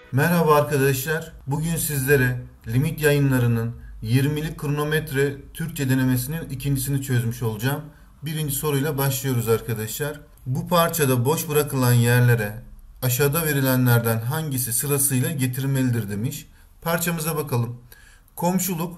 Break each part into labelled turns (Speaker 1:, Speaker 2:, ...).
Speaker 1: Merhaba arkadaşlar. Bugün sizlere Limit Yayınları'nın 20'lik kronometre Türkçe denemesinin ikincisini çözmüş olacağım. Birinci soruyla başlıyoruz arkadaşlar. Bu parçada boş bırakılan yerlere aşağıda verilenlerden hangisi sırasıyla getirilmelidir demiş. Parçamıza bakalım. Komşuluk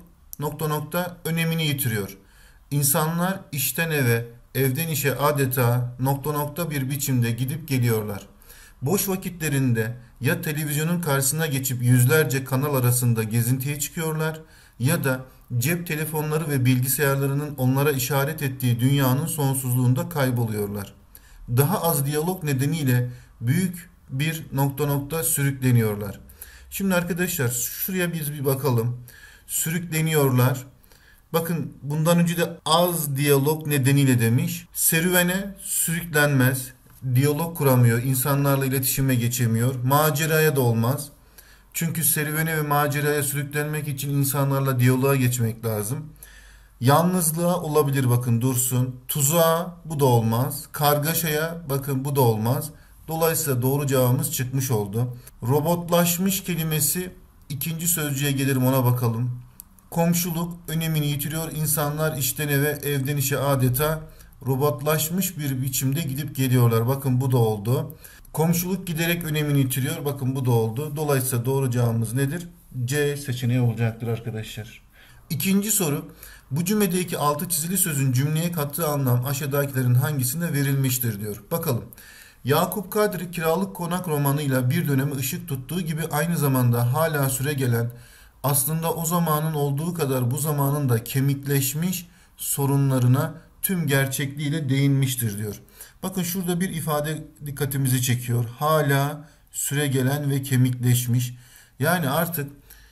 Speaker 1: önemini yitiriyor. İnsanlar işten eve, evden işe adeta bir biçimde gidip geliyorlar. Boş vakitlerinde ya televizyonun karşısına geçip yüzlerce kanal arasında gezintiye çıkıyorlar ya da cep telefonları ve bilgisayarlarının onlara işaret ettiği dünyanın sonsuzluğunda kayboluyorlar. Daha az diyalog nedeniyle büyük bir sürükleniyorlar. Şimdi arkadaşlar şuraya biz bir bakalım. Sürükleniyorlar. Bakın bundan önce de az diyalog nedeniyle demiş. Serüvene sürüklenmez. Diyalog kuramıyor. İnsanlarla iletişime geçemiyor. Maceraya da olmaz. Çünkü serüvene ve maceraya sürüklenmek için insanlarla diyaloğa geçmek lazım. Yalnızlığa olabilir, bakın dursun. Tuzağa bu da olmaz. Kargaşaya bakın bu da olmaz. Dolayısıyla doğru cevabımız çıkmış oldu. Robotlaşmış kelimesi ikinci sözcüğe gelirim, ona bakalım. Komşuluk önemini yitiriyor. İnsanlar işten eve, evden işe adeta robotlaşmış bir biçimde gidip geliyorlar. Bakın bu da oldu. Komşuluk giderek önemini yitiriyor. Bakın bu da oldu. Dolayısıyla doğru cevabımız nedir? C seçeneği olacaktır arkadaşlar. İkinci soru. Bu cümledeki altı çizili sözün cümleye kattığı anlam aşağıdakilerin hangisinde verilmiştir diyor. Bakalım. Yakup Kadri Kiralık Konak romanıyla bir döneme ışık tuttuğu gibi aynı zamanda hala süregelen, aslında o zamanın olduğu kadar bu zamanın da kemikleşmiş sorunlarına tüm gerçekliğiyle değinmiştir diyor. Bakın şurada bir ifade dikkatimizi çekiyor. Hala süregelen ve kemikleşmiş. Yani artık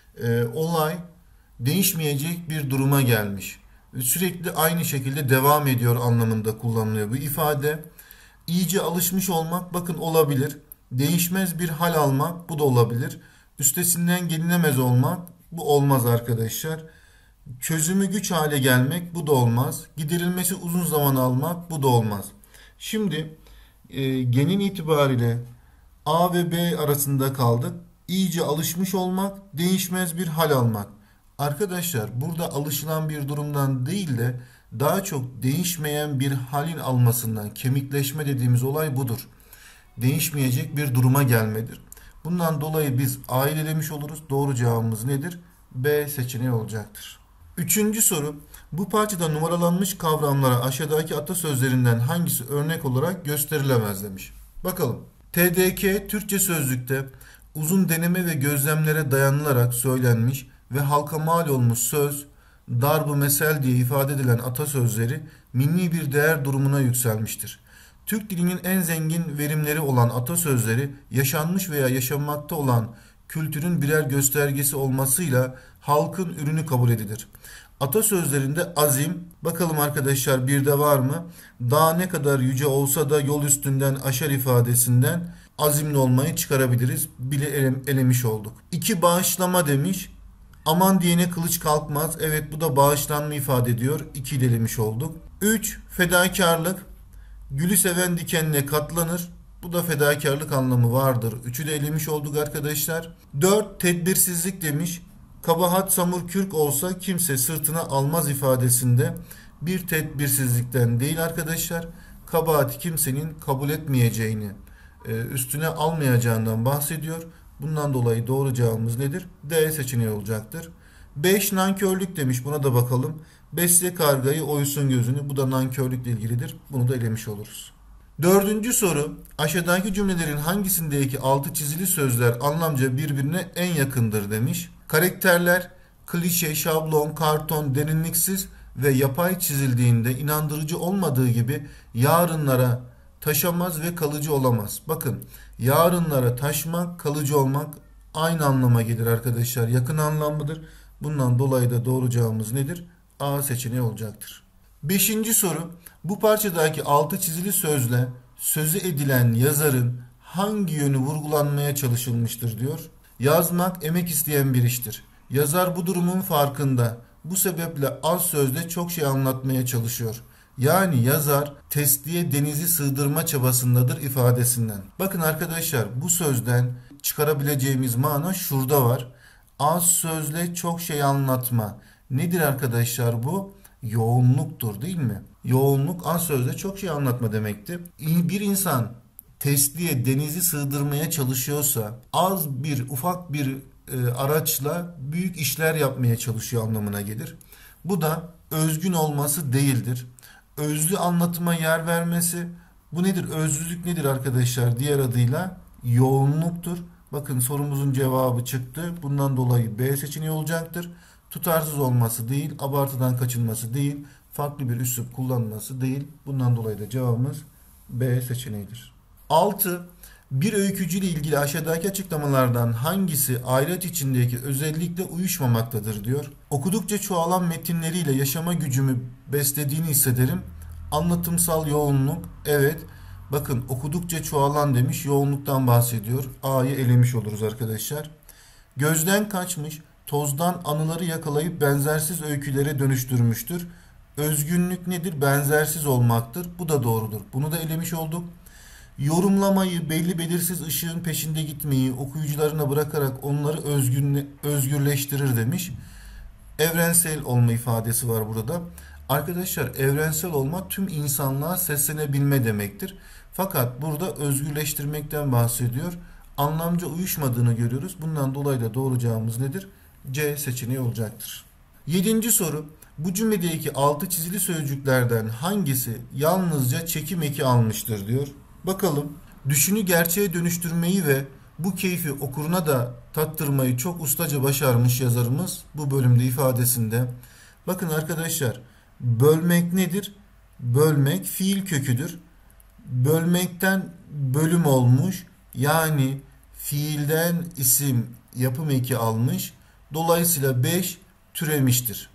Speaker 1: olay değişmeyecek bir duruma gelmiş. Sürekli aynı şekilde devam ediyor anlamında kullanılıyor bu ifade. İyice alışmış olmak bakın olabilir. Değişmez bir hal almak bu da olabilir. Üstesinden gelinemez olmak bu olmaz arkadaşlar. Çözümü güç hale gelmek bu da olmaz. Giderilmesi uzun zaman almak bu da olmaz. Şimdi genin itibariyle A ve B arasında kaldık. İyice alışmış olmak, değişmez bir hal almak. Arkadaşlar burada alışılan bir durumdan değil de daha çok değişmeyen bir halin almasından, kemikleşme dediğimiz olay budur. Değişmeyecek bir duruma gelmedir. Bundan dolayı biz A'yı elemiş oluruz. Doğru cevabımız nedir? B seçeneği olacaktır. Üçüncü soru. Bu parçada numaralanmış kavramlara aşağıdaki atasözlerinden hangisi örnek olarak gösterilemez demiş. Bakalım. TDK Türkçe sözlükte uzun deneme ve gözlemlere dayanılarak söylenmiş ve halka mal olmuş söz, darbu mesel diye ifade edilen atasözleri milli bir değer durumuna yükselmiştir. Türk dilinin en zengin verimleri olan atasözleri yaşanmış veya yaşanmakta olan kültürün birer göstergesi olmasıyla halkın ürünü kabul edilir. Atasözlerinde azim, bakalım arkadaşlar bir de var mı? Dağ ne kadar yüce olsa da yol üstünden aşar ifadesinden azimli olmayı çıkarabiliriz. Bile elemiş olduk. 2 bağışlama demiş. Aman diyene kılıç kalkmaz. Evet bu da bağışlanma ifade ediyor. 2 elemiş olduk. 3 fedakarlık. Gülü seven dikenine katlanır. Bu da fedakarlık anlamı vardır. 3'ü de elemiş olduk arkadaşlar. 4 tedbirsizlik demiş. Kabahat samur kürk olsa kimse sırtına almaz ifadesinde bir tedbirsizlikten değil arkadaşlar. Kabahati kimsenin kabul etmeyeceğini, üstüne almayacağından bahsediyor. Bundan dolayı doğru cevabımız nedir? D seçeneği olacaktır. 5 nankörlük demiş. Buna da bakalım. Besle kargayı oysun gözünü. Bu da nankörlükle ilgilidir. Bunu da elemiş oluruz. Dördüncü soru. Aşağıdaki cümlelerin hangisindeki altı çizili sözler anlamca birbirine en yakındır demiş. Karakterler klişe, şablon, karton, derinliksiz ve yapay çizildiğinde inandırıcı olmadığı gibi yarınlara taşamaz ve kalıcı olamaz. Bakın yarınlara taşmak, kalıcı olmak aynı anlama gelir arkadaşlar. Yakın anlamlıdır. Bundan dolayı da doğru cevabımız nedir? A seçeneği olacaktır. Beşinci soru. Bu parçadaki altı çizili sözle sözü edilen yazarın hangi yönü vurgulanmaya çalışılmıştır diyor. Yazmak emek isteyen bir iştir. Yazar bu durumun farkında. Bu sebeple az sözde çok şey anlatmaya çalışıyor. Yani yazar tesliye denizi sığdırma çabasındadır ifadesinden. Bakın arkadaşlar, bu sözden çıkarabileceğimiz mana şurada var. Az sözle çok şey anlatma. Nedir arkadaşlar bu? Yoğunluktur değil mi? Yoğunluk az sözle çok şey anlatma demekti. Bir insan tesliye denizi sığdırmaya çalışıyorsa ufak bir araçla büyük işler yapmaya çalışıyor anlamına gelir. Bu da özgün olması değildir. Özlü anlatıma yer vermesi. Bu nedir? Özlülük nedir arkadaşlar? Diğer adıyla yoğunluktur. Bakın sorumuzun cevabı çıktı. Bundan dolayı B seçeneği olacaktır. Tutarsız olması değil, abartıdan kaçınması değil, farklı bir üslup kullanması değil. Bundan dolayı da cevabımız B seçeneğidir. 6. Bir öykücüyle ilgili aşağıdaki açıklamalardan hangisi ayraç içindeki özellikle uyuşmamaktadır diyor. Okudukça çoğalan metinleriyle yaşama gücümü beslediğini hissederim. Anlatımsal yoğunluk. Evet. Bakın okudukça çoğalan demiş, yoğunluktan bahsediyor. A'yı elemiş oluruz arkadaşlar. Gözden kaçmış, tozdan anıları yakalayıp benzersiz öykülere dönüştürmüştür. Özgünlük nedir? Benzersiz olmaktır. Bu da doğrudur. Bunu da elemiş olduk. Yorumlamayı, belli belirsiz ışığın peşinde gitmeyi okuyucularına bırakarak onları özgürleştirir demiş. Evrensel olma ifadesi var burada. Arkadaşlar, evrensel olma tüm insanlığa seslenebilme demektir. Fakat burada özgürleştirmekten bahsediyor. Anlamca uyuşmadığını görüyoruz. Bundan dolayı da doğru cevabımız nedir? C seçeneği olacaktır. 7. soru. Bu cümledeki altı çizili sözcüklerden hangisi yalnızca çekim eki almıştır diyor. Bakalım. Düşünü gerçeğe dönüştürmeyi ve bu keyfi okuruna da tattırmayı çok ustaca başarmış yazarımız bu bölümde ifadesinde. Bakın arkadaşlar, bölmek nedir? Bölmek fiil köküdür. Bölmekten bölüm olmuş. Yani fiilden isim yapım eki almış. Dolayısıyla 5 türemiştir.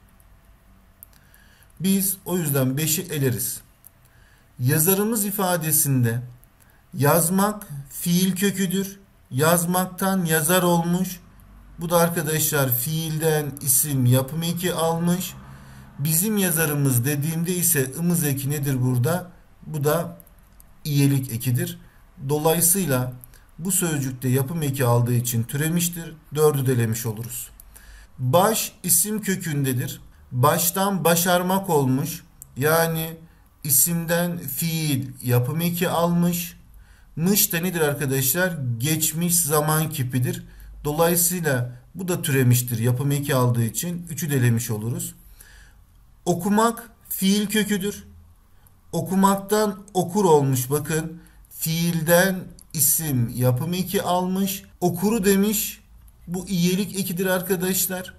Speaker 1: Biz o yüzden 5'i eleriz. Yazarımız ifadesinde yazmak fiil köküdür. Yazmaktan yazar olmuş. Bu da arkadaşlar fiilden isim yapım eki almış. Bizim yazarımız dediğimde ise ımız eki nedir burada? Bu da iyelik ekidir. Dolayısıyla bu sözcükte yapım eki aldığı için türemiştir. 4'ü delemiş oluruz. Baş isim kökündedir. Baştan başarmak olmuş. Yani isimden fiil yapım eki almış. Mış da nedir arkadaşlar? Geçmiş zaman kipidir. Dolayısıyla bu da türemiştir. Yapım eki aldığı için 3'ü delemiş oluruz. Okumak fiil köküdür. Okumaktan okur olmuş. Bakın fiilden isim yapım eki almış. Okuru demiş. Bu iyelik ekidir arkadaşlar.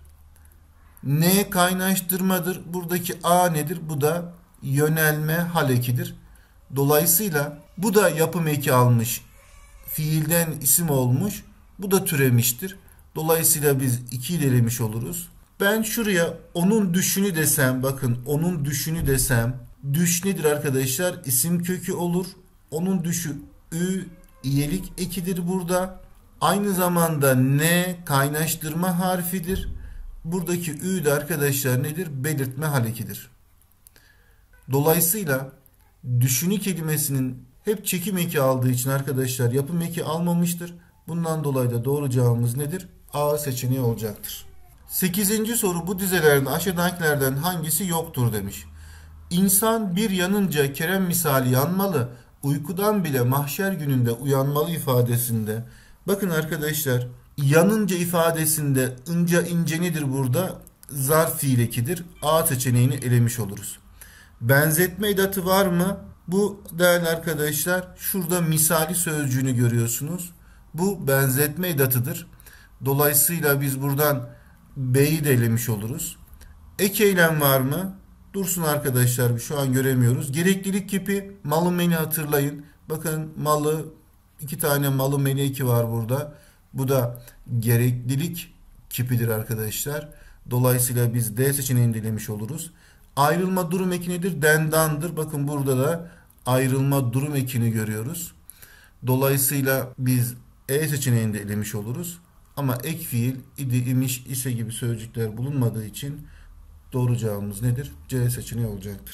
Speaker 1: Ne kaynaştırmadır. Buradaki A nedir? Bu da yönelme hal ekidir. Dolayısıyla bu da yapım eki almış. Fiilden isim olmuş. Bu da türemiştir. Dolayısıyla biz 2'yi delemiş oluruz. Ben şuraya onun düşünü desem, bakın onun düşünü desem, düş nedir arkadaşlar? İsim kökü olur. Onun düşü ü iyelik ekidir burada. Aynı zamanda ne kaynaştırma harfidir. Buradaki ü de arkadaşlar nedir? Belirtme hal ekidir. Dolayısıyla düşünü kelimesinin hep çekim eki aldığı için arkadaşlar yapım eki almamıştır. Bundan dolayı da doğru cevabımız nedir? A seçeneği olacaktır. 8. soru, bu dizelerden aşağıdakilerden hangisi yoktur demiş. İnsan bir yanınca Kerem misali yanmalı, uykudan bile mahşer gününde uyanmalı ifadesinde. Bakın arkadaşlar, yanınca ifadesinde ınca ince nedir burada? Zarf fiil ekidir. A seçeneğini elemiş oluruz. Benzetme edatı var mı? Bu değerli arkadaşlar, şurada misali sözcüğünü görüyorsunuz. Bu benzetme edatıdır. Dolayısıyla biz buradan B'yi de elemiş oluruz. Ek eylem var mı? Dursun arkadaşlar, şu an göremiyoruz. Gereklilik kipi malı meni hatırlayın. Bakın malı, 2 tane malı meni eki var burada. Bu da gereklilik kipidir arkadaşlar. Dolayısıyla biz D seçeneğini elemiş oluruz. Ayrılma durum eki nedir? Dendandır. Bakın burada da ayrılma durum ekini görüyoruz. Dolayısıyla biz E seçeneğini de elemiş oluruz. Ama ek fiil, idi, imiş, ise gibi sözcükler bulunmadığı için doğru cevabımız nedir? C seçeneği olacaktır.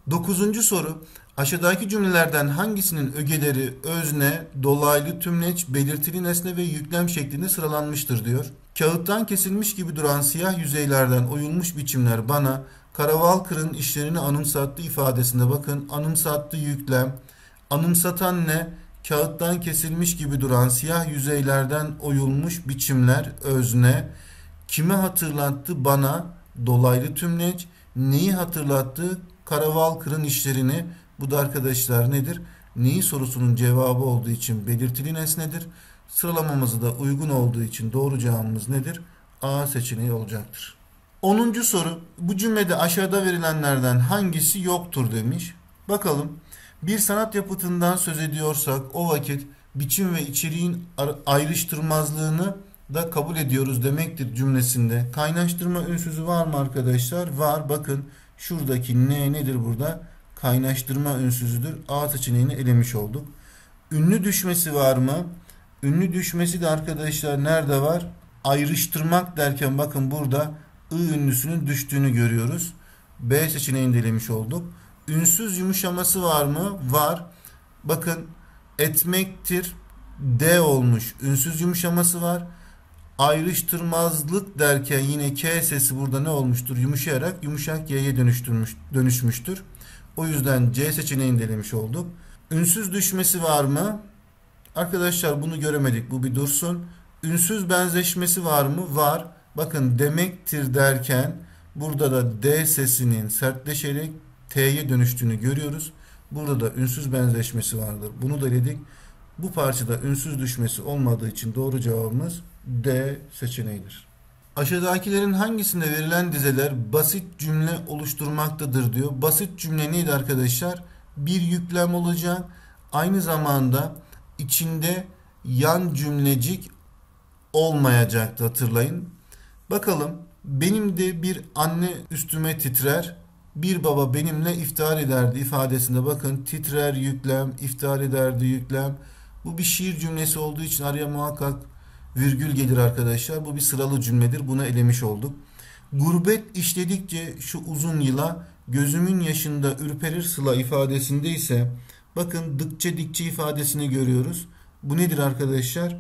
Speaker 1: Dokuzuncu soru. Aşağıdaki cümlelerden hangisinin ögeleri özne, dolaylı tümleç, belirtili nesne ve yüklem şeklinde sıralanmıştır diyor. Kağıttan kesilmiş gibi duran siyah yüzeylerden oyulmuş biçimler bana Karavalkır'ın işlerini anımsattı ifadesinde bakın anımsattı yüklem. Anımsatan ne? Kağıttan kesilmiş gibi duran siyah yüzeylerden oyulmuş biçimler özne. Kime hatırlattı? Bana dolaylı tümleç. Neyi hatırlattı? Karavalkır'ın işlerini. Bu da arkadaşlar nedir? Neyi sorusunun cevabı olduğu için belirtili nesnedir. Sıralamamızı da uygun olduğu için doğru cevabımız nedir? A seçeneği olacaktır. 10. soru. Bu cümlede aşağıda verilenlerden hangisi yoktur demiş. Bakalım. Bir sanat yapıtından söz ediyorsak o vakit biçim ve içeriğin ayrıştırmazlığını da kabul ediyoruz demektir cümlesinde. Kaynaştırma ünsüzü var mı arkadaşlar? Var. Bakın şuradaki ne nedir burada? Kaynaştırma ünsüzüdür. A seçeneğini elemiş olduk. Ünlü düşmesi var mı? Ünlü düşmesi de arkadaşlar nerede var? Ayrıştırmak derken bakın burada I ünlüsünün düştüğünü görüyoruz. B seçeneğini de elemiş olduk. Ünsüz yumuşaması var mı? Var. Bakın etmektir. D olmuş. Ünsüz yumuşaması var. Ayrıştırmazlık derken yine K sesi burada ne olmuştur? Yumuşayarak yumuşak Y'ye dönüşmüştür. O yüzden C seçeneğini de elemiş olduk. Ünsüz düşmesi var mı? Arkadaşlar bunu göremedik. Bu bir dursun. Ünsüz benzeşmesi var mı? Var. Bakın demektir derken burada da D sesinin sertleşerek T'ye dönüştüğünü görüyoruz. Burada da ünsüz benzeşmesi vardır. Bunu da eledik. Bu parçada ünsüz düşmesi olmadığı için doğru cevabımız D seçeneğidir. Aşağıdakilerin hangisinde verilen dizeler basit cümle oluşturmaktadır diyor. Basit cümle neydi arkadaşlar? Bir yüklem olacak. Aynı zamanda içinde yan cümlecik olmayacaktı hatırlayın. Bakalım benim de bir anne üstüme titrer. Bir baba benimle iftihar ederdi ifadesinde bakın titrer yüklem, iftihar ederdi yüklem. Bu bir şiir cümlesi olduğu için araya muhakkak virgül gelir arkadaşlar. Bu bir sıralı cümledir. Bunu elemiş olduk. Gurbet işledikçe şu uzun yıla gözümün yaşında ürperir sıla ifadesinde ise bakın dıkçe dikçe ifadesini görüyoruz. Bu nedir arkadaşlar?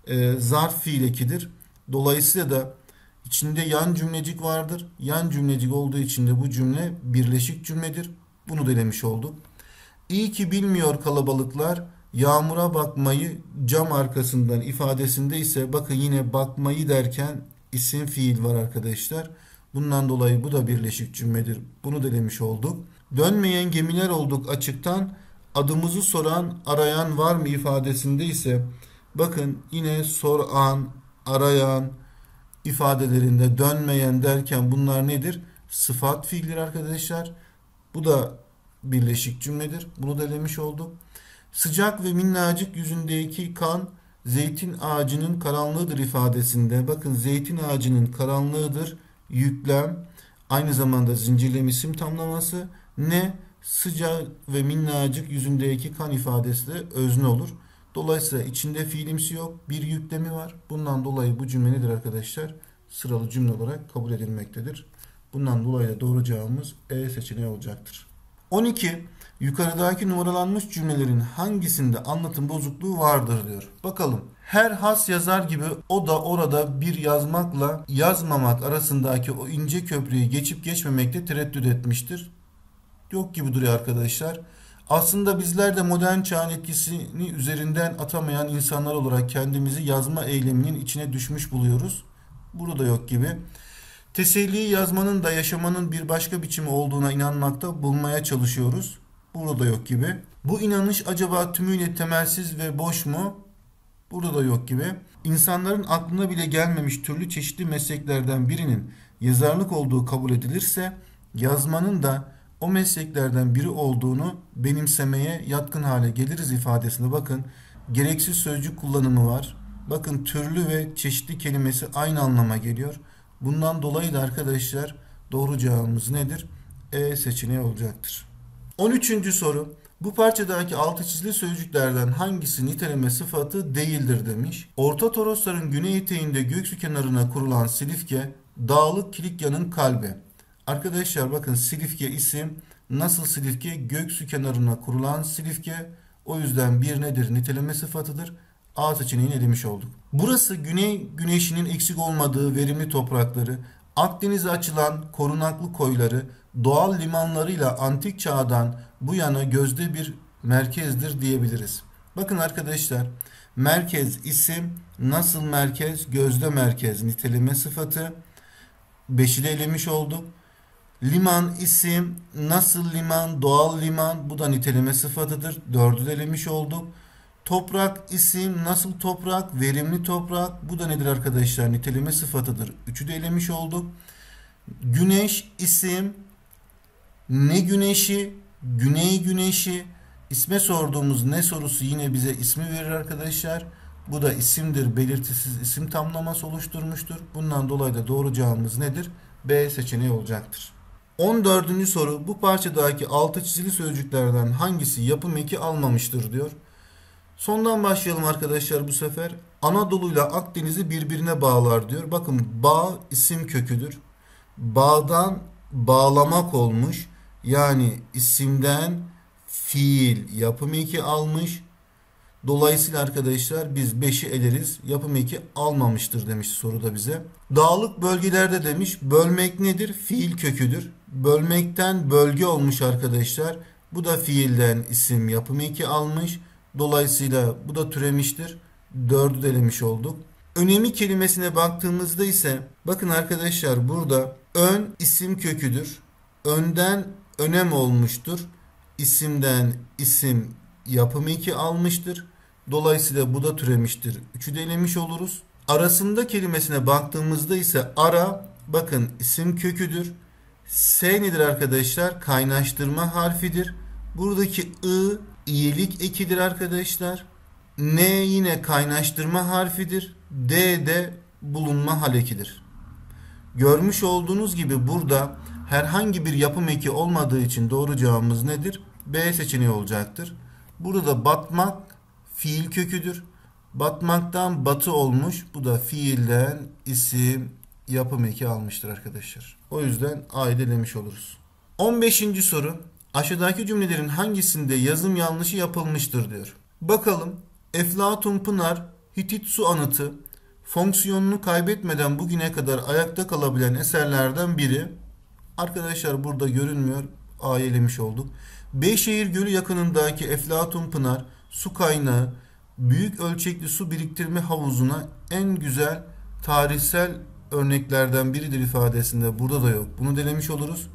Speaker 1: Zarf fiil ekidir. Dolayısıyla da içinde yan cümlecik vardır. Yan cümlecik olduğu için de bu cümle birleşik cümledir. Bunu da elemiş olduk. İyi ki bilmiyor kalabalıklar yağmura bakmayı cam arkasından ifadesinde ise bakın yine bakmayı derken isim fiil var arkadaşlar. Bundan dolayı bu da birleşik cümledir. Bunu da elemiş olduk. Dönmeyen gemiler olduk açıktan adımızı soran arayan var mı ifadesinde ise bakın yine soran, arayan ifadelerinde dönmeyen derken bunlar nedir? Sıfat fiildir arkadaşlar. Bu da birleşik cümledir. Bunu da elemiş olduk. Sıcak ve minnacık yüzündeki kan zeytin ağacının karanlığıdır ifadesinde. Bakın zeytin ağacının karanlığıdır. Yüklem. Aynı zamanda zincirleme isim tamlaması. Ne? Sıcak ve minnacık yüzündeki kan ifadesi de özne olur. Dolayısıyla içinde fiilimsi yok. Bir yüklemi var. Bundan dolayı bu cümle nedir arkadaşlar? Sıralı cümle olarak kabul edilmektedir. Bundan dolayı da doğru cevabımız E seçeneği olacaktır. 12. Yukarıdaki numaralanmış cümlelerin hangisinde anlatım bozukluğu vardır diyor. Bakalım. Her has yazar gibi o da orada bir yazmakla yazmamak arasındaki o ince köprüyü geçip geçmemekte tereddüt etmiştir. Yok gibi duruyor arkadaşlar. Aslında bizler de modern çağın etkisini üzerinden atamayan insanlar olarak kendimizi yazma eyleminin içine düşmüş buluyoruz. Burada yok gibi. Teselliyi yazmanın da yaşamanın bir başka biçimi olduğuna inanmakta bulmaya çalışıyoruz. Burada da yok gibi. Bu inanış acaba tümüyle temelsiz ve boş mu? Burada da yok gibi. İnsanların aklına bile gelmemiş türlü çeşitli mesleklerden birinin yazarlık olduğu kabul edilirse yazmanın da o mesleklerden biri olduğunu benimsemeye yatkın hale geliriz ifadesinde bakın gereksiz sözcük kullanımı var. Bakın türlü ve çeşitli kelimesi aynı anlama geliyor. Bundan dolayı da arkadaşlar doğru cevabımız nedir? E seçeneği olacaktır. 13. soru. Bu parçadaki altı çizili sözcüklerden hangisi niteleme sıfatı değildir demiş. Orta Torosların güney eteğinde Göksu kenarına kurulan Silifke, Dağlık Kilikyan'ın kalbi. Arkadaşlar bakın Silifke isim, Nasıl silifke? Göksu kenarına kurulan silifke. O yüzden bir nedir? Niteleme sıfatıdır. A seçeneğini elemiş olduk. Burası güney güneşinin eksik olmadığı verimli toprakları, Akdeniz'e açılan korunaklı koyları, doğal limanlarıyla antik çağdan bu yana gözde bir merkezdir diyebiliriz. Bakın arkadaşlar, merkez isim, nasıl merkez? Gözde merkez niteleme sıfatı. 5'i de elemiş olduk. Liman isim, nasıl liman? Doğal liman, bu da niteleme sıfatıdır. 4'ü de elemiş olduk. Toprak isim, nasıl toprak? Verimli toprak, bu da nedir arkadaşlar? Niteleme sıfatıdır. 3'ü de elemiş olduk. Güneş isim, ne güneşi? Güney güneşi. İsme sorduğumuz ne sorusu yine bize ismi verir arkadaşlar. Bu da isimdir, belirtisiz isim tamlaması oluşturmuştur. Bundan dolayı da doğru cevabımız nedir? B seçeneği olacaktır. 14. soru, bu parçadaki altı çizili sözcüklerden hangisi yapım eki almamıştır diyor. Sondan başlayalım arkadaşlar bu sefer. Anadolu ile Akdeniz'i birbirine bağlar diyor. Bakın bağ isim köküdür. Bağdan bağlamak olmuş. Yani isimden fiil yapım eki almış. Dolayısıyla arkadaşlar biz 5'i eleriz. Yapım eki almamıştır demiş soruda bize. Dağlık bölgelerde demiş. Bölmek nedir? Fiil köküdür. Bölmekten bölge olmuş arkadaşlar. Bu da fiilden isim yapım eki almış. Dolayısıyla bu da türemiştir. 4'ü de elemiş olduk. Önemi kelimesine baktığımızda ise bakın arkadaşlar burada ön isim köküdür. Önden önem olmuştur. İsimden isim yapım eki almıştır. Dolayısıyla bu da türemiştir. 3'ü de elemiş oluruz. Arasında kelimesine baktığımızda ise ara bakın isim köküdür. S nedir arkadaşlar? Kaynaştırma harfidir. Buradaki I iyilik ekidir arkadaşlar. N yine kaynaştırma harfidir. D de bulunma hal ekidir. Görmüş olduğunuz gibi burada herhangi bir yapım eki olmadığı için doğru cevabımız nedir? B seçeneği olacaktır. Burada da batmak fiil köküdür. Batmaktan batı olmuş. Bu da fiilden isim yapım eki almıştır arkadaşlar. O yüzden A'yı elemiş oluruz. 15. soru. Aşağıdaki cümlelerin hangisinde yazım yanlışı yapılmıştır diyor. Bakalım. Eflatun Pınar Hitit su anıtı fonksiyonunu kaybetmeden bugüne kadar ayakta kalabilen eserlerden biri. Arkadaşlar burada görünmüyor. A'yı elemiş olduk. Beyşehir Gölü yakınındaki Eflatun Pınar su kaynağı büyük ölçekli su biriktirme havuzuna en güzel tarihsel örneklerden biridir ifadesinde burada da yok. Bunu denemiş oluruz.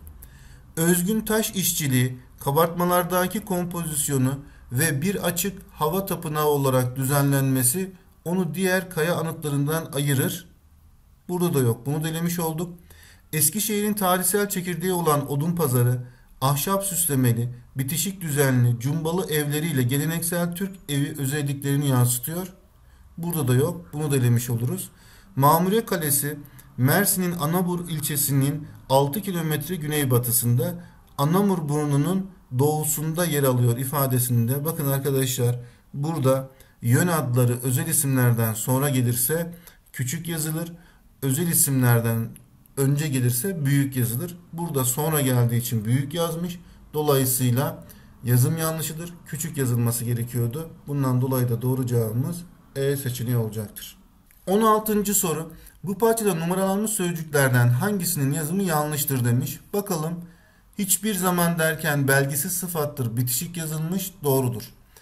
Speaker 1: Özgün taş işçiliği, kabartmalardaki kompozisyonu ve bir açık hava tapınağı olarak düzenlenmesi onu diğer kaya anıtlarından ayırır. Burada da yok. Bunu denemiş olduk. Eskişehir'in tarihsel çekirdeği olan Odunpazarı, ahşap süslemeli, bitişik düzenli, cumbalı evleriyle geleneksel Türk evi özelliklerini yansıtıyor. Burada da yok. Bunu da elemiş oluruz. Mamure Kalesi, Mersin'in Anamur ilçesinin 6 kilometre güneybatısında, Anamur burnunun doğusunda yer alıyor ifadesinde. Bakın arkadaşlar burada yön adları özel isimlerden sonra gelirse küçük yazılır. Özel isimlerden önce gelirse büyük yazılır. Burada sonra geldiği için büyük yazmış. Dolayısıyla yazım yanlışıdır. Küçük yazılması gerekiyordu. Bundan dolayı da doğru cevabımız E seçeneği olacaktır. 16. soru. Bu parçada numaralanmış sözcüklerden hangisinin yazımı yanlıştır demiş. Bakalım. Hiçbir zaman derken belgisiz sıfattır. Bitişik yazılmış. Doğrudur.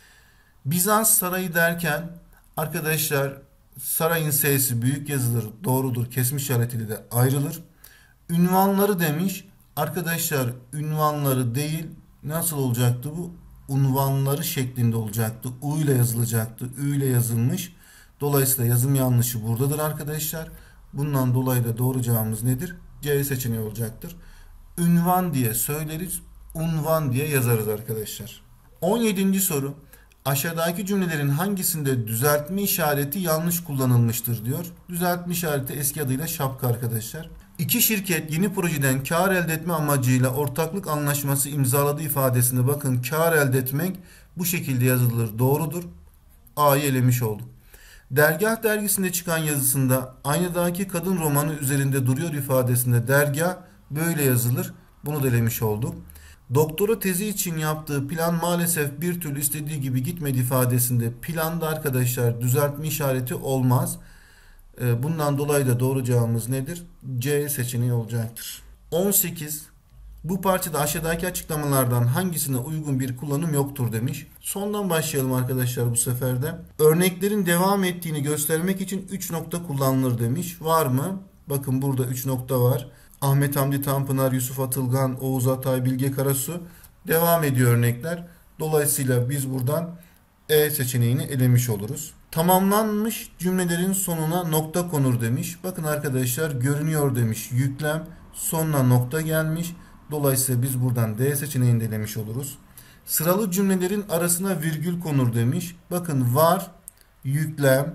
Speaker 1: Bizans sarayı derken arkadaşlar sarayın S'si büyük yazılır. Doğrudur. Kesme işaretiyle de ayrılır. Ünvanları demiş. Arkadaşlar ünvanları değil nasıl olacaktı bu? Unvanları şeklinde olacaktı. U ile yazılacaktı. Ü ile yazılmış. Dolayısıyla yazım yanlışı buradadır arkadaşlar. Bundan dolayı da doğru cevabımız nedir? C seçeneği olacaktır. Ünvan diye söyleriz. Unvan diye yazarız arkadaşlar. 17. soru. Aşağıdaki cümlelerin hangisinde düzeltme işareti yanlış kullanılmıştır diyor. Düzeltme işareti eski adıyla şapka arkadaşlar. İki şirket yeni projeden kar elde etme amacıyla ortaklık anlaşması imzaladığı ifadesinde bakın kar elde etmek bu şekilde yazılır. Doğrudur. A'yı elemiş olduk. Dergah dergisinde çıkan yazısında aynadaki kadın romanı üzerinde duruyor ifadesinde dergah böyle yazılır. Bunu da elemiş olduk. Doktora tezi için yaptığı plan maalesef bir türlü istediği gibi gitmedi ifadesinde planda arkadaşlar düzeltme işareti olmaz. Bundan dolayı da doğru cevabımız nedir? C seçeneği olacaktır. 18. Bu parçada aşağıdaki açıklamalardan hangisine uygun bir kullanım yoktur demiş. Sondan başlayalım arkadaşlar bu sefer de. Örneklerin devam ettiğini göstermek için 3 nokta kullanılır demiş. Var mı? Bakın burada 3 nokta var. Ahmet Hamdi Tanpınar, Yusuf Atılgan, Oğuz Atay, Bilge Karasu. Devam ediyor örnekler. Dolayısıyla biz buradan E seçeneğini elemiş oluruz. Tamamlanmış cümlelerin sonuna nokta konur demiş. Bakın arkadaşlar görünüyor demiş. Yüklem sonuna nokta gelmiş. Dolayısıyla biz buradan D seçeneğini de elemiş oluruz. Sıralı cümlelerin arasına virgül konur demiş. Bakın var, yüklem,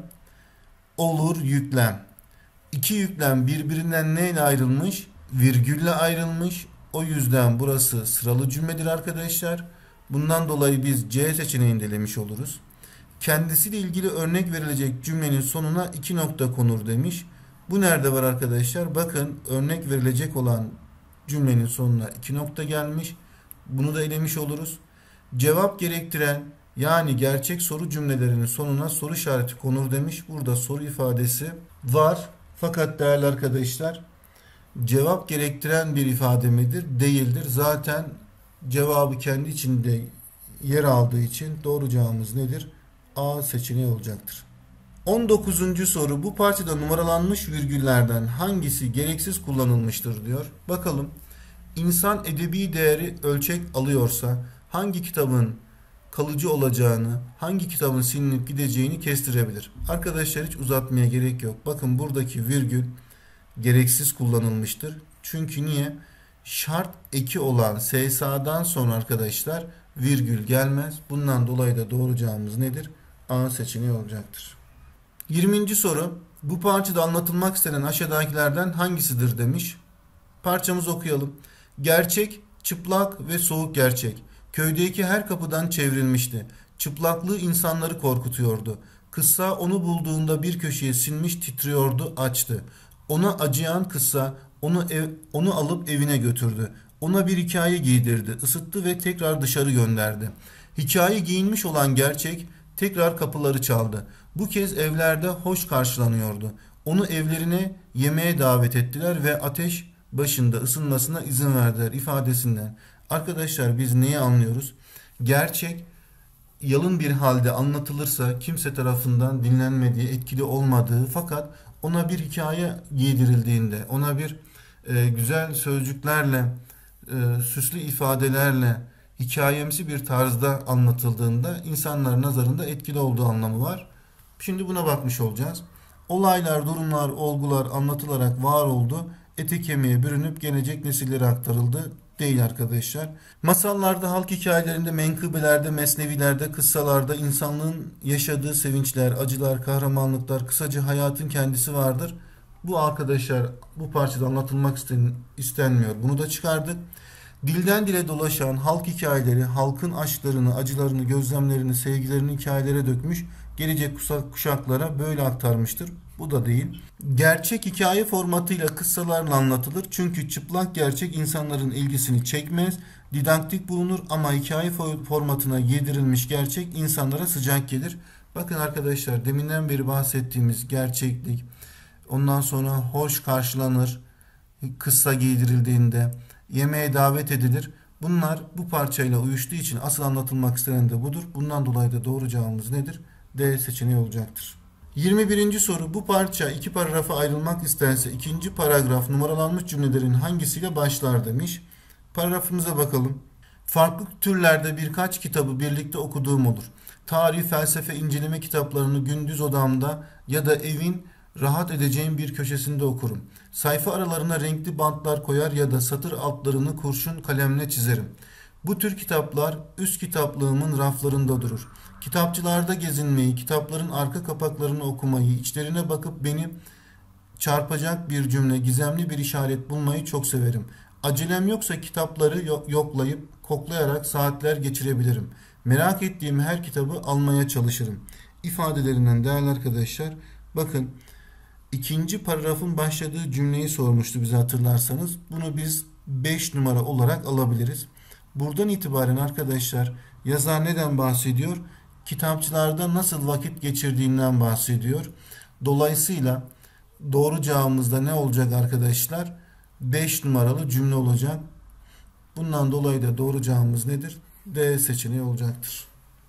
Speaker 1: olur, yüklem. İki yüklem birbirinden neyle ayrılmış? Virgülle ayrılmış. O yüzden burası sıralı cümledir arkadaşlar. Bundan dolayı biz C seçeneğini de elemiş oluruz. Kendisiyle ilgili örnek verilecek cümlenin sonuna iki nokta konur demiş. Bu nerede var arkadaşlar? Bakın örnek verilecek olan cümlenin sonuna iki nokta gelmiş. Bunu da elemiş oluruz. Cevap gerektiren yani gerçek soru cümlelerinin sonuna soru işareti konur demiş. Burada soru ifadesi var. Fakat değerli arkadaşlar cevap gerektiren bir ifade midir? Değildir. Zaten cevabı kendi içinde yer aldığı için doğru cevabımız nedir? A seçeneği olacaktır. 19. soru bu parçada numaralanmış virgüllerden hangisi gereksiz kullanılmıştır diyor. Bakalım. İnsan edebi değeri ölçek alıyorsa hangi kitabın kalıcı olacağını, hangi kitabın silinip gideceğini kestirebilir. Arkadaşlar hiç uzatmaya gerek yok. Bakın buradaki virgül gereksiz kullanılmıştır. Çünkü niye? Şart eki olan SSA'dan sonra arkadaşlar virgül gelmez. Bundan dolayı da doğru cevabımız nedir? A seçeneği olacaktır. 20. soru bu parçada anlatılmak istenen aşağıdakilerden hangisidir demiş. Parçamızı okuyalım. Gerçek, çıplak ve soğuk gerçek. Köydeki her kapıdan çevrilmişti. Çıplaklığı insanları korkutuyordu. Kıssa onu bulduğunda bir köşeye sinmiş titriyordu, açtı. Ona acıyan kıssa onu alıp evine götürdü. Ona bir hikaye giydirdi, ısıttı ve tekrar dışarı gönderdi. Hikaye giyinmiş olan gerçek tekrar kapıları çaldı. Bu kez evlerde hoş karşılanıyordu. Onu evlerine yemeğe davet ettiler ve ateş başında ısınmasına izin verdiler ifadesinden. Arkadaşlar biz neyi anlıyoruz? Gerçek yalın bir halde anlatılırsa kimse tarafından dinlenmediği, etkili olmadığı fakat ona bir hikaye giydirildiğinde, ona bir güzel sözcüklerle, süslü ifadelerle, hikayemsi bir tarzda anlatıldığında insanların nazarında etkili olduğu anlamı var. Şimdi buna bakmış olacağız. Olaylar, durumlar, olgular anlatılarak var oldu. Ete kemiğe bürünüp gelecek nesillere aktarıldı. Değil arkadaşlar. Masallarda, halk hikayelerinde, menkıbelerde, mesnevilerde, kıssalarda insanlığın yaşadığı sevinçler, acılar, kahramanlıklar, kısaca hayatın kendisi vardır. Bu arkadaşlar bu parçada anlatılmak istenmiyor. Bunu da çıkardık. Dilden dile dolaşan halk hikayeleri, halkın aşklarını, acılarını, gözlemlerini, sevgilerini hikayelere dökmüş, gelecek kuşaklara böyle aktarmıştır. Bu da değil. Gerçek hikaye formatıyla kıssalarla anlatılır. Çünkü çıplak gerçek insanların ilgisini çekmez. Didaktik bulunur ama hikaye formatına yedirilmiş gerçek insanlara sıcak gelir. Bakın arkadaşlar deminden beri bahsettiğimiz gerçeklik, ondan sonra hoş karşılanır, kıssa giydirildiğinde, yemeğe davet edilir. Bunlar bu parçayla uyuştuğu için asıl anlatılmak istenen de budur. Bundan dolayı da doğru cevabımız nedir? D seçeneği olacaktır. 21. soru bu parça iki paragrafa ayrılmak istense ikinci paragraf numaralanmış cümlelerin hangisiyle başlar demiş. Paragrafımıza bakalım. Farklı türlerde birkaç kitabı birlikte okuduğum olur. Tarih, felsefe, inceleme kitaplarını gündüz odamda ya da evin rahat edeceğim bir köşesinde okurum. Sayfa aralarına renkli bantlar koyar ya da satır altlarını kurşun kalemle çizerim. Bu tür kitaplar üst kitaplığımın raflarında durur. Kitapçılarda gezinmeyi, kitapların arka kapaklarını okumayı, içlerine bakıp beni çarpacak bir cümle, gizemli bir işaret bulmayı çok severim. Acelem yoksa kitapları yoklayıp, koklayarak saatler geçirebilirim. Merak ettiğim her kitabı almaya çalışırım. İfadelerinden değerli arkadaşlar, bakın ikinci paragrafın başladığı cümleyi sormuştu bize hatırlarsanız. Bunu biz 5 numara olarak alabiliriz. Buradan itibaren arkadaşlar yazar neden bahsediyor? Kitapçılarda nasıl vakit geçirdiğinden bahsediyor. Dolayısıyla doğru cevabımız da ne olacak arkadaşlar? 5 numaralı cümle olacak. Bundan dolayı da doğru cevabımız nedir? D seçeneği olacaktır.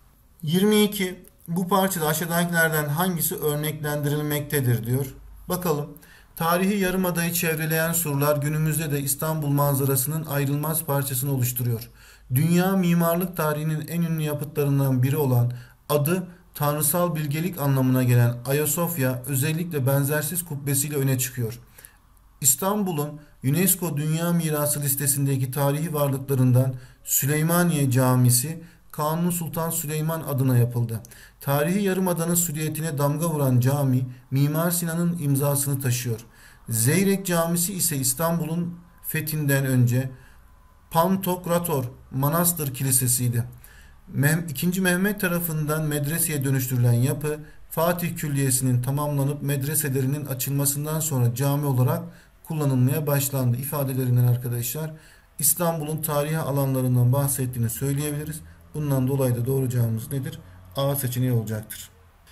Speaker 1: 22. Bu parçada aşağıdakilerden hangisi örneklendirilmektedir diyor. Bakalım. Tarihi Yarımada'yı çevreleyen surlar günümüzde de İstanbul manzarasının ayrılmaz parçasını oluşturuyor. Dünya mimarlık tarihinin en ünlü yapıtlarından biri olan adı tanrısal bilgelik anlamına gelen Ayasofya özellikle benzersiz kubbesiyle öne çıkıyor. İstanbul'un UNESCO Dünya Mirası listesindeki tarihi varlıklarından Süleymaniye Camisi Kanuni Sultan Süleyman adına yapıldı. Tarihi Yarımada'nın silüetine damga vuran cami Mimar Sinan'ın imzasını taşıyor. Zeyrek Camisi ise İstanbul'un fethinden önce Pantokrator Manastır Kilisesi'ydi. II. Mehmet tarafından medreseye dönüştürülen yapı Fatih Külliyesi'nin tamamlanıp medreselerinin açılmasından sonra cami olarak kullanılmaya başlandı ifadelerinden arkadaşlar İstanbul'un tarihi alanlarından bahsettiğini söyleyebiliriz. Bundan dolayı da doğru cevabımız nedir? A seçeneği olacaktır.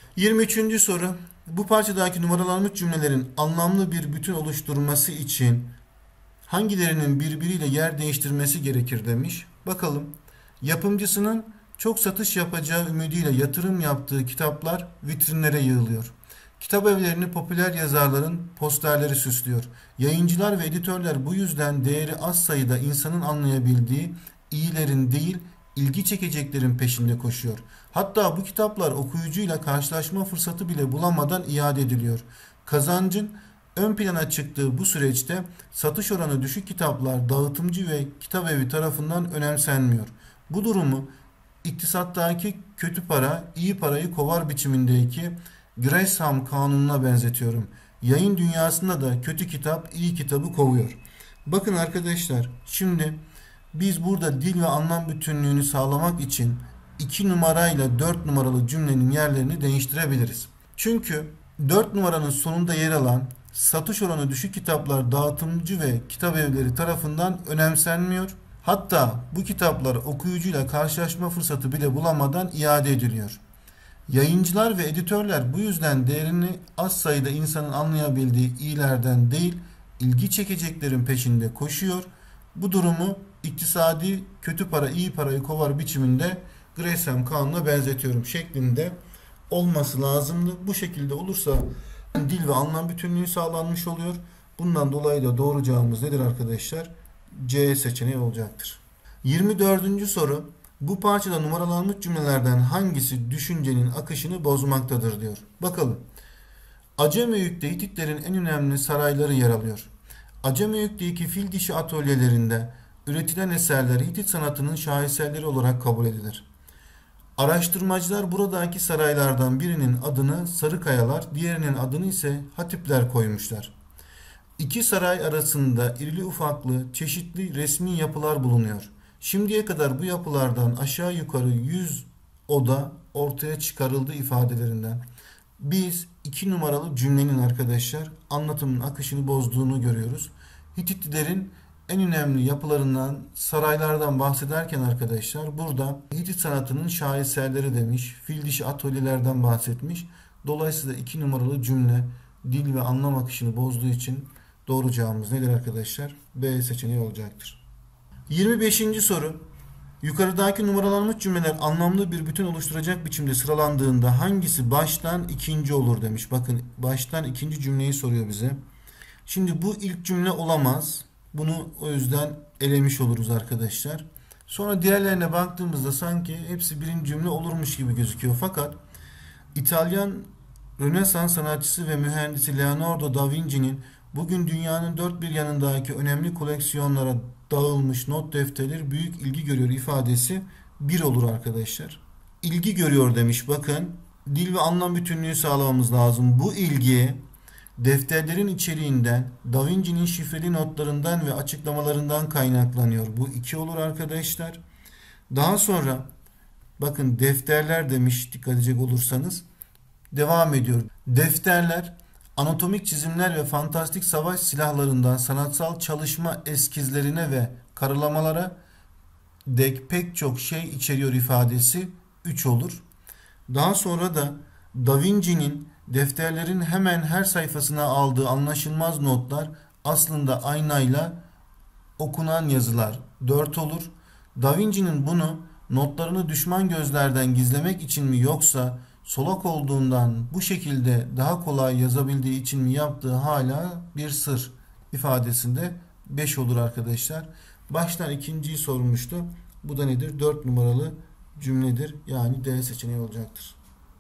Speaker 1: 23. soru. Bu parçadaki numaralanmış cümlelerin anlamlı bir bütün oluşturması için hangilerinin birbiriyle yer değiştirmesi gerekir demiş. Bakalım. Yapımcısının çok satış yapacağı ümidiyle yatırım yaptığı kitaplar vitrinlere yığılıyor. Kitap evlerini popüler yazarların posterleri süslüyor. Yayıncılar ve editörler bu yüzden değeri az sayıda insanın anlayabildiği iyilerin değil, ilgi çekeceklerin peşinde koşuyor. Hatta bu kitaplar okuyucuyla karşılaşma fırsatı bile bulamadan iade ediliyor. Kazancın ön plana çıktığı bu süreçte satış oranı düşük kitaplar dağıtımcı ve kitap evi tarafından önemsenmiyor. Bu durumu iktisattaki kötü para iyi parayı kovar biçimindeki Gresham kanununa benzetiyorum. Yayın dünyasında da kötü kitap iyi kitabı kovuyor. Bakın arkadaşlar şimdi biz burada dil ve anlam bütünlüğünü sağlamak için 2 numarayla 4 numaralı cümlenin yerlerini değiştirebiliriz. Çünkü 4 numaranın sonunda yer alan satış oranı düşük kitaplar dağıtımcı ve kitap evleri tarafından önemsenmiyor. Hatta bu kitaplar okuyucuyla karşılaşma fırsatı bile bulamadan iade ediliyor. Yayıncılar ve editörler bu yüzden değerini az sayıda insanın anlayabildiği iyilerden değil, ilgi çekeceklerin peşinde koşuyor. Bu durumu iktisadi kötü para iyi parayı kovar biçiminde Gresham kanununa benzetiyorum şeklinde olması lazımdı. Bu şekilde olursa dil ve anlam bütünlüğü sağlanmış oluyor. Bundan dolayı da doğru cevabımız nedir arkadaşlar? C seçeneği olacaktır. 24. soru. Bu parçada numaralanmış cümlelerden hangisi düşüncenin akışını bozmaktadır diyor. Bakalım. Acemiyük'te Hititlerin en önemli sarayları yer alıyor. Acemiyük'teki fil dişi atölyelerinde üretilen eserler Hitit sanatının şaheserleri olarak kabul edilir. Araştırmacılar buradaki saraylardan birinin adını Sarıkayalar, diğerinin adını ise Hatipler koymuşlar. İki saray arasında irili ufaklı çeşitli resmi yapılar bulunuyor. Şimdiye kadar bu yapılardan aşağı yukarı 100 oda ortaya çıkarıldı ifadelerinden. Biz 2 numaralı cümlenin arkadaşlar anlatımın akışını bozduğunu görüyoruz. Hititlilerin en önemli yapılarından saraylardan bahsederken arkadaşlar burada Hitit sanatının şaheserleri demiş. Fil dişi atölyelerden bahsetmiş. Dolayısıyla 2 numaralı cümle dil ve anlam akışını bozduğu için doğru cevabımız nedir arkadaşlar? B seçeneği olacaktır. 25. soru. Yukarıdaki numaralanmış cümleler anlamlı bir bütün oluşturacak biçimde sıralandığında hangisi baştan ikinci olur demiş. Bakın baştan ikinci cümleyi soruyor bize. Şimdi bu ilk cümle olamaz. Bunu o yüzden elemiş oluruz arkadaşlar. Sonra diğerlerine baktığımızda sanki hepsi birinci cümle olurmuş gibi gözüküyor. Fakat İtalyan Rönesans sanatçısı ve mühendisi Leonardo da Vinci'nin bugün dünyanın dört bir yanındaki önemli koleksiyonlara dağılmış not defterleri büyük ilgi görüyor ifadesi bir olur arkadaşlar. İlgi görüyor demiş bakın. Dil ve anlam bütünlüğü sağlamamız lazım. Bu ilgi defterlerin içeriğinden, Da Vinci'nin şifreli notlarından ve açıklamalarından kaynaklanıyor. Bu iki olur arkadaşlar. Daha sonra bakın defterler demiş dikkat edecek olursanız. Devam ediyor. Defterler anatomik çizimler ve fantastik savaş silahlarından sanatsal çalışma eskizlerine ve karalamalara dek pek çok şey içeriyor ifadesi 3 olur. Daha sonra da Da Vinci'nin defterlerin hemen her sayfasına aldığı anlaşılmaz notlar aslında aynayla okunan yazılar 4 olur. Da Vinci'nin bunu notlarını düşman gözlerden gizlemek için mi yoksa solak olduğundan bu şekilde daha kolay yazabildiği için mi yaptığı hala bir sır ifadesinde 5 olur arkadaşlar. Baştan ikinciyi sormuştu. Bu da nedir? 4 numaralı cümledir. Yani D seçeneği olacaktır.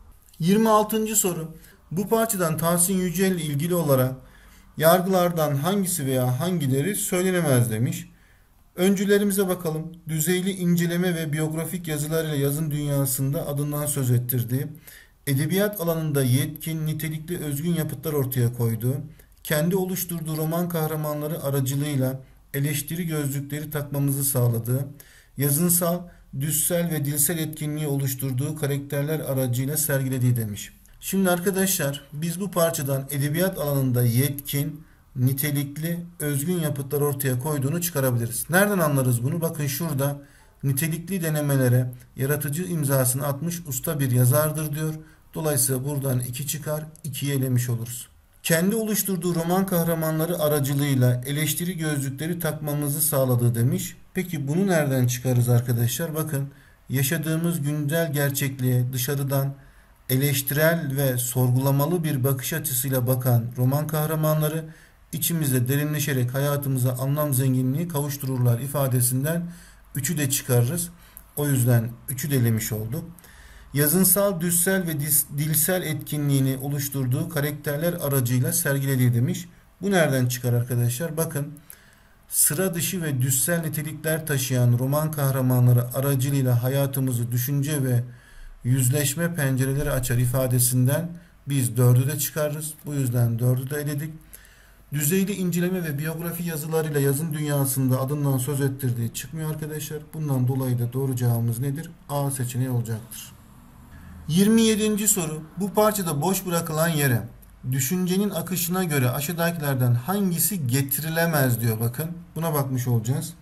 Speaker 1: 26. soru. Bu parçadan Tahsin Yücel ile ilgili olarak yargılardan hangisi veya hangileri söylenemez demiş. Öncülerimize bakalım. Düzeyli inceleme ve biyografik yazılarıyla yazın dünyasında adından söz ettirdiği, edebiyat alanında yetkin, nitelikli, özgün yapıtlar ortaya koyduğu, kendi oluşturduğu roman kahramanları aracılığıyla eleştiri gözlükleri takmamızı sağladığı, yazınsal, düssel ve dilsel etkinliği oluşturduğu karakterler aracıyla sergilediği demiş. Şimdi arkadaşlar biz bu parçadan edebiyat alanında yetkin, nitelikli, özgün yapıtlar ortaya koyduğunu çıkarabiliriz. Nereden anlarız bunu? Bakın şurada nitelikli denemelere yaratıcı imzasını atmış usta bir yazardır diyor. Dolayısıyla buradan 2 çıkar, 2'yi elemiş oluruz. Kendi oluşturduğu roman kahramanları aracılığıyla eleştiri gözlükleri takmamızı sağladığı demiş. Peki bunu nereden çıkarız arkadaşlar? Bakın yaşadığımız güncel gerçekliğe dışarıdan eleştirel ve sorgulamalı bir bakış açısıyla bakan roman kahramanları içimizde derinleşerek hayatımıza anlam zenginliği kavuştururlar ifadesinden 3'ü de çıkarırız. O yüzden 3'ü de elemiş olduk. Yazınsal, düssel ve dilsel etkinliğini oluşturduğu karakterler aracıyla sergilediği demiş. Bu nereden çıkar arkadaşlar? Bakın sıra dışı ve düssel nitelikler taşıyan roman kahramanları aracılığıyla hayatımızı düşünce ve yüzleşme pencereleri açar ifadesinden biz 4'ü de çıkarırız. Bu yüzden 4'ü de eledik. Düzeyli inceleme ve biyografi yazılarıyla yazın dünyasında adından söz ettirdiği çıkmıyor arkadaşlar. Bundan dolayı da doğru cevabımız nedir? A seçeneği olacaktır. 27. soru. Bu parçada boş bırakılan yere düşüncenin akışına göre aşağıdakilerden hangisi getirilemez diyor bakın. Buna bakmış olacağız.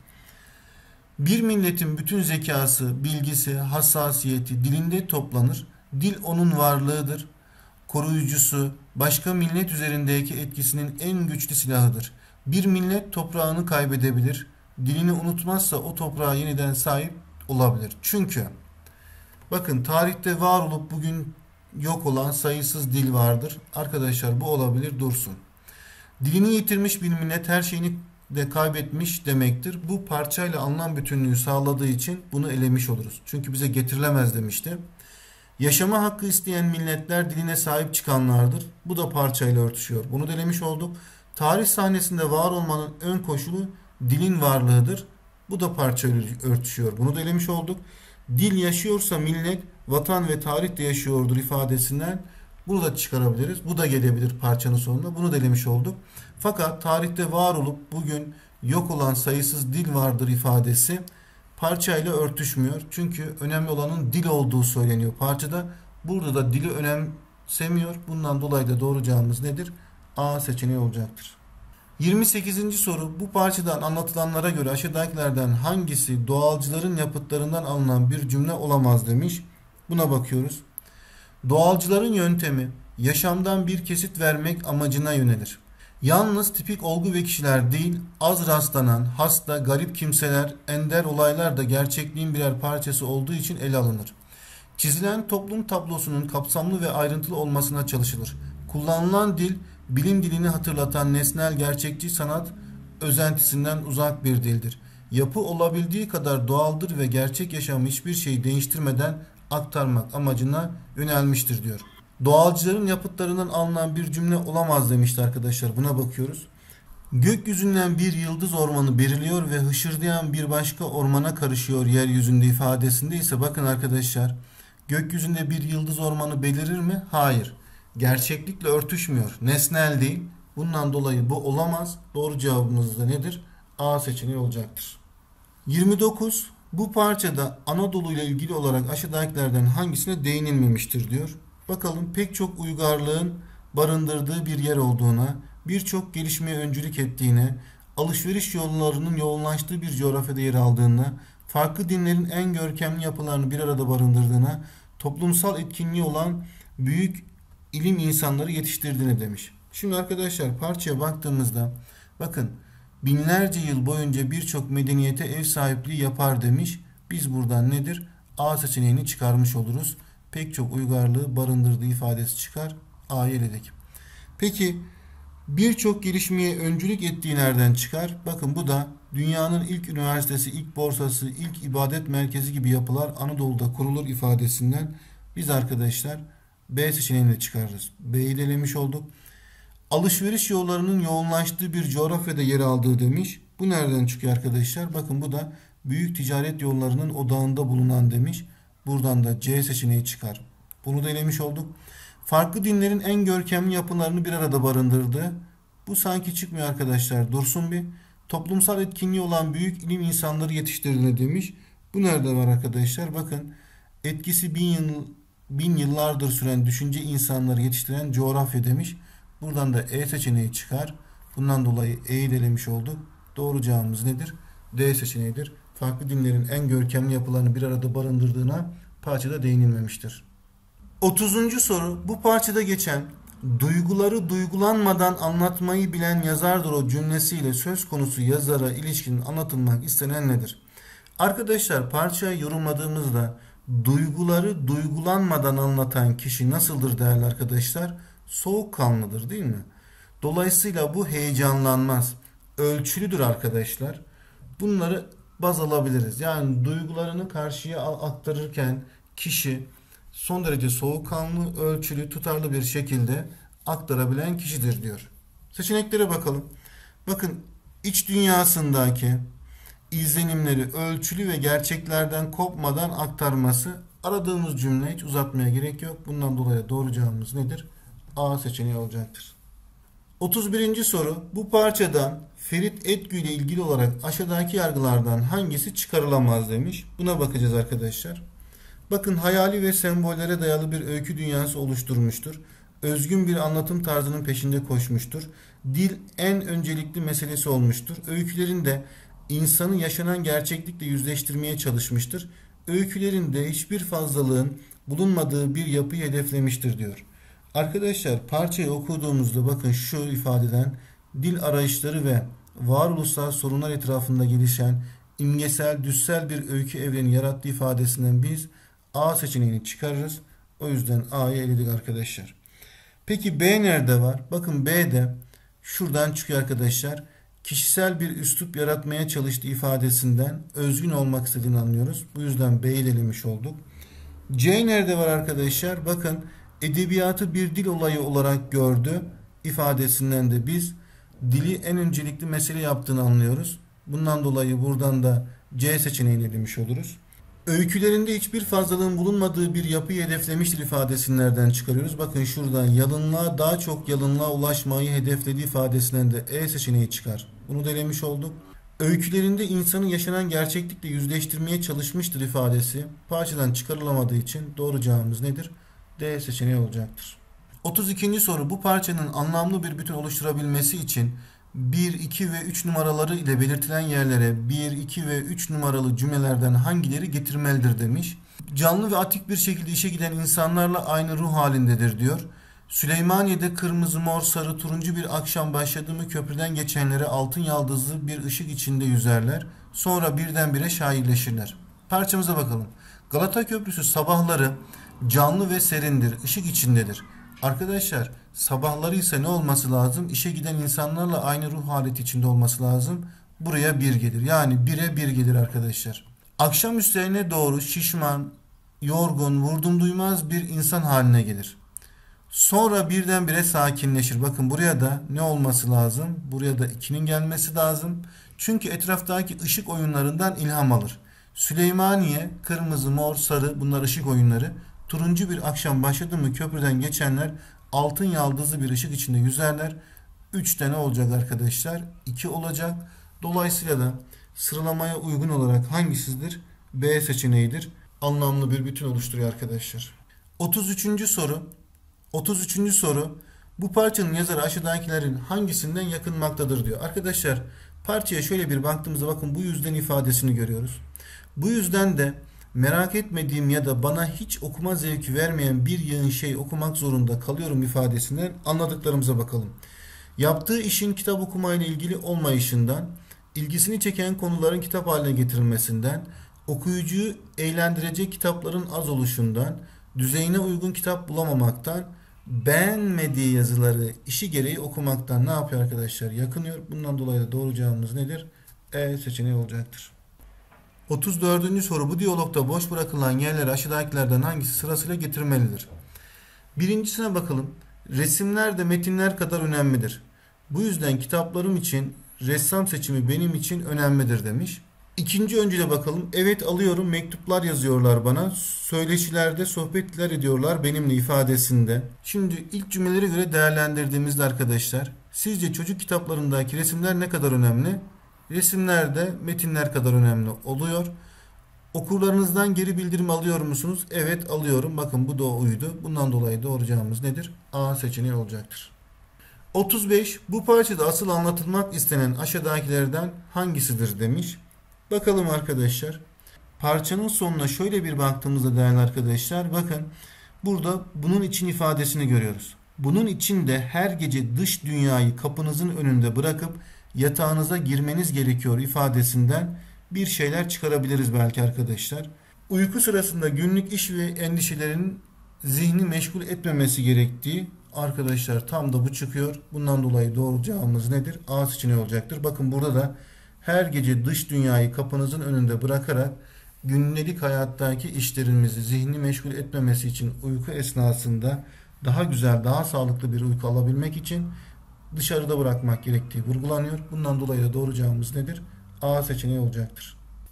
Speaker 1: Bir milletin bütün zekası, bilgisi, hassasiyeti dilinde toplanır. Dil onun varlığıdır. Koruyucusu, başka millet üzerindeki etkisinin en güçlü silahıdır. Bir millet toprağını kaybedebilir. Dilini unutmazsa o toprağa yeniden sahip olabilir. Çünkü bakın tarihte var olup bugün yok olan sayısız dil vardır. Arkadaşlar bu olabilir dursun. Dilini yitirmiş bir millet her şeyini de kaybetmiş demektir. Bu parçayla anlam bütünlüğü sağladığı için bunu elemiş oluruz. Çünkü bize getirilemez demişti. Yaşama hakkı isteyen milletler diline sahip çıkanlardır. Bu da parçayla örtüşüyor. Bunu da elemiş olduk. Tarih sahnesinde var olmanın ön koşulu dilin varlığıdır. Bu da parçayla örtüşüyor. Bunu da elemiş olduk. Dil yaşıyorsa millet, vatan ve tarih de yaşıyordur ifadesinden bunu da çıkarabiliriz. Bu da gelebilir parçanın sonunda. Bunu da elemiş olduk. Fakat tarihte var olup bugün yok olan sayısız dil vardır ifadesi parçayla örtüşmüyor. Çünkü önemli olanın dil olduğu söyleniyor parçada. Burada da dili önemsemiyor. Bundan dolayı da doğru cevabımız nedir? A seçeneği olacaktır. 28. soru. Bu parçadan anlatılanlara göre aşağıdakilerden hangisi doğalcıların yapıtlarından alınan bir cümle olamaz demiş. Buna bakıyoruz. Doğalcıların yöntemi yaşamdan bir kesit vermek amacına yönelir. Yalnız tipik olgu ve kişiler değil, az rastlanan, hasta, garip kimseler, ender olaylar da gerçekliğin birer parçası olduğu için ele alınır. Çizilen toplum tablosunun kapsamlı ve ayrıntılı olmasına çalışılır. Kullanılan dil, bilim dilini hatırlatan nesnel gerçekçi sanat özentisinden uzak bir dildir. Yapı olabildiği kadar doğaldır ve gerçek yaşamı hiçbir şeyi değiştirmeden aktarmak amacına yönelmiştir diyor. Doğalcıların yapıtlarından alınan bir cümle olamaz demişti arkadaşlar. Buna bakıyoruz. Gökyüzünden bir yıldız ormanı belirliyor ve hışırdayan bir başka ormana karışıyor yeryüzünde ifadesinde ise bakın arkadaşlar. Gökyüzünde bir yıldız ormanı belirir mi? Hayır. Gerçeklikle örtüşmüyor. Nesnel değil. Bundan dolayı bu olamaz. Doğru cevabımız da nedir? A seçeneği olacaktır. 29. Bu parçada Anadolu ile ilgili olarak aşağıdakilerden hangisine değinilmemiştir diyor. Bakalım pek çok uygarlığın barındırdığı bir yer olduğuna, birçok gelişmeye öncülük ettiğine, alışveriş yollarının yoğunlaştığı bir coğrafyada yer aldığına, farklı dinlerin en görkemli yapılarını bir arada barındırdığına, toplumsal etkinliği olan büyük ilim insanları yetiştirdiğine demiş. Şimdi arkadaşlar parçaya baktığımızda bakın binlerce yıl boyunca birçok medeniyete ev sahipliği yapar demiş. Biz buradan nedir? A seçeneğini çıkarmış oluruz. Pek çok uygarlığı barındırdığı ifadesi çıkar. A'yı eledik. Peki birçok gelişmeye öncülük ettiği nereden çıkar? Bakın bu da dünyanın ilk üniversitesi, ilk borsası, ilk ibadet merkezi gibi yapılar Anadolu'da kurulur ifadesinden biz arkadaşlar B seçeneğini çıkarırız. B'yi de elemiş olduk. Alışveriş yollarının yoğunlaştığı bir coğrafyada yer aldığı demiş. Bu nereden çıkıyor arkadaşlar? Bakın bu da büyük ticaret yollarının odağında bulunan demiş. Buradan da C seçeneği çıkar. Bunu da elemiş olduk. Farklı dinlerin en görkemli yapılarını bir arada barındırdı. Bu sanki çıkmıyor arkadaşlar. Dursun bir. Toplumsal etkinliği olan büyük ilim insanları yetiştirdiğine demiş. Bu nerede var arkadaşlar? Bakın etkisi bin yıllardır süren düşünce insanları yetiştiren coğrafya demiş. Buradan da E seçeneği çıkar. Bundan dolayı E'yi delemiş olduk. Doğru cevabımız nedir? D seçeneğidir. Farklı dinlerin en görkemli yapılarını bir arada barındırdığına parçada değinilmemiştir. 30. soru. Bu parçada geçen duyguları duygulanmadan anlatmayı bilen yazardır o cümlesiyle söz konusu yazara ilişkin anlatılmak istenen nedir? Arkadaşlar parçayı yorumladığımızda duyguları duygulanmadan anlatan kişi nasıldır değerli arkadaşlar? Soğukkanlıdır değil mi? Dolayısıyla bu heyecanlanmaz. Ölçülüdür arkadaşlar. Bunları baz alabiliriz. Yani duygularını karşıya aktarırken kişi son derece soğukkanlı, ölçülü, tutarlı bir şekilde aktarabilen kişidir diyor. Seçeneklere bakalım. Bakın iç dünyasındaki izlenimleri ölçülü ve gerçeklerden kopmadan aktarması. Aradığımız cümle hiç uzatmaya gerek yok. Bundan dolayı doğru cevabımız nedir? A seçeneği olacaktır. 31. soru. Bu parçadan Ferit Etgü ile ilgili olarak aşağıdaki yargılardan hangisi çıkarılamaz demiş. Buna bakacağız arkadaşlar. Bakın hayali ve sembollere dayalı bir öykü dünyası oluşturmuştur. Özgün bir anlatım tarzının peşinde koşmuştur. Dil en öncelikli meselesi olmuştur. Öykülerinde insanı yaşanan gerçeklikle yüzleştirmeye çalışmıştır. Öykülerinde hiçbir fazlalığın bulunmadığı bir yapıyı hedeflemiştir diyor. Arkadaşlar parçayı okuduğumuzda bakın şu ifadeden dil arayışları ve varoluşsal sorunlar etrafında gelişen imgesel, düssel bir öykü evreni yarattığı ifadesinden biz A seçeneğini çıkarırız. O yüzden A'yı eledik arkadaşlar. Peki B nerede var? Bakın B'de şuradan çıkıyor arkadaşlar. Kişisel bir üslup yaratmaya çalıştığı ifadesinden özgün olmak istediğini anlıyoruz. Bu yüzden B'yi elemiş olduk. C nerede var arkadaşlar? Bakın edebiyatı bir dil olayı olarak gördü ifadesinden de biz dili en öncelikli mesele yaptığını anlıyoruz. Bundan dolayı buradan da C seçeneğini elemiş oluruz. Öykülerinde hiçbir fazlalığın bulunmadığı bir yapıyı hedeflemiştir ifadesini nereden çıkarıyoruz? Bakın şuradan yalınlığa daha çok yalınlığa ulaşmayı hedeflediği ifadesinden de E seçeneği çıkar. Bunu da elemiş olduk. Öykülerinde insanın yaşanan gerçeklikle yüzleştirmeye çalışmıştır ifadesi parçadan çıkarılamadığı için doğru cevabımız nedir? D seçeneği olacaktır. 32. soru. Bu parçanın anlamlı bir bütün oluşturabilmesi için 1, 2 ve 3 numaraları ile belirtilen yerlere 1, 2 ve 3 numaralı cümlelerden hangileri getirmelidir demiş. Canlı ve atik bir şekilde işe giden insanlarla aynı ruh halindedir diyor. Süleymaniye'de kırmızı, mor, sarı, turuncu bir akşam başladı mı köprüden geçenlere altın yaldızlı bir ışık içinde yüzerler. Sonra birdenbire şairleşirler. Parçamıza bakalım. Galata Köprüsü sabahları canlı ve serindir, ışık içindedir. Arkadaşlar sabahları ise ne olması lazım? İşe giden insanlarla aynı ruh haleti içinde olması lazım. Buraya 1 gelir. Yani 1'e 1 gelir arkadaşlar. Akşam üstlerine doğru şişman, yorgun, vurdum duymaz bir insan haline gelir. Sonra birdenbire sakinleşir. Bakın buraya da ne olması lazım? Buraya da 2'nin gelmesi lazım. Çünkü etraftaki ışık oyunlarından ilham alır. Süleymaniye, kırmızı, mor, sarı bunlar ışık oyunları. Turuncu bir akşam başladı mı köprüden geçenler altın yaldızlı bir ışık içinde yüzerler. 3 tane olacak arkadaşlar. 2 olacak. Dolayısıyla da sıralamaya uygun olarak hangisidir? B seçeneğidir. Anlamlı bir bütün oluşturuyor arkadaşlar. 33. soru. 33. soru. Bu parçanın yazarı aşağıdakilerin hangisinden yakınmaktadır diyor. Arkadaşlar Parçaya şöyle bir baktığımızda bakın bu yüzden ifadesini görüyoruz. Bu yüzden de merak etmediğim ya da bana hiç okuma zevki vermeyen bir yığın şey okumak zorunda kalıyorum ifadesinden anladıklarımıza bakalım. Yaptığı işin kitap okumayla ilgili olmayışından, ilgisini çeken konuların kitap haline getirilmesinden, okuyucuyu eğlendirecek kitapların az oluşundan, düzeyine uygun kitap bulamamaktan, beğenmediği yazıları işi gereği okumaktan ne yapıyor arkadaşlar? Yakınıyor. Bundan dolayı da doğru cevabımız nedir? E seçeneği olacaktır. 34. soru. Bu diyalogda boş bırakılan yerleri aşağıdakilerden hangisi sırasıyla getirmelidir? Birincisine bakalım. Resimler de metinler kadar önemlidir. Bu yüzden kitaplarım için ressam seçimi benim için önemlidir demiş. İkinci öncüle bakalım. Evet alıyorum, mektuplar yazıyorlar bana. Söyleşilerde sohbetler ediyorlar benimle ifadesinde. Şimdi ilk cümlelere göre değerlendirdiğimizde arkadaşlar, sizce çocuk kitaplarındaki resimler ne kadar önemli? Resimler de metinler kadar önemli oluyor. Okurlarınızdan geri bildirim alıyor musunuz? Evet alıyorum. Bakın bu da uydu. Bundan dolayı doğru cevabımız nedir? A seçeneği olacaktır. 35. Bu parçada asıl anlatılmak istenen aşağıdakilerden hangisidir demiş. Bakalım arkadaşlar. Parçanın sonuna şöyle bir baktığımızda değerli arkadaşlar, bakın burada bunun için ifadesini görüyoruz. Bunun için de her gece dış dünyayı kapınızın önünde bırakıp yatağınıza girmeniz gerekiyor ifadesinden bir şeyler çıkarabiliriz belki arkadaşlar. Uyku sırasında günlük iş ve endişelerin zihni meşgul etmemesi gerektiği arkadaşlar tam da bu çıkıyor. Bundan dolayı doğru cevabımız nedir? A seçeneği olacaktır. Bakın burada da her gece dış dünyayı kapınızın önünde bırakarak günlük hayattaki işlerimizi zihni meşgul etmemesi için uyku esnasında daha güzel, daha sağlıklı bir uyku alabilmek için dışarıda bırakmak gerektiği vurgulanıyor. Bundan dolayı da doğru cevabımız nedir? A seçeneği olacaktır.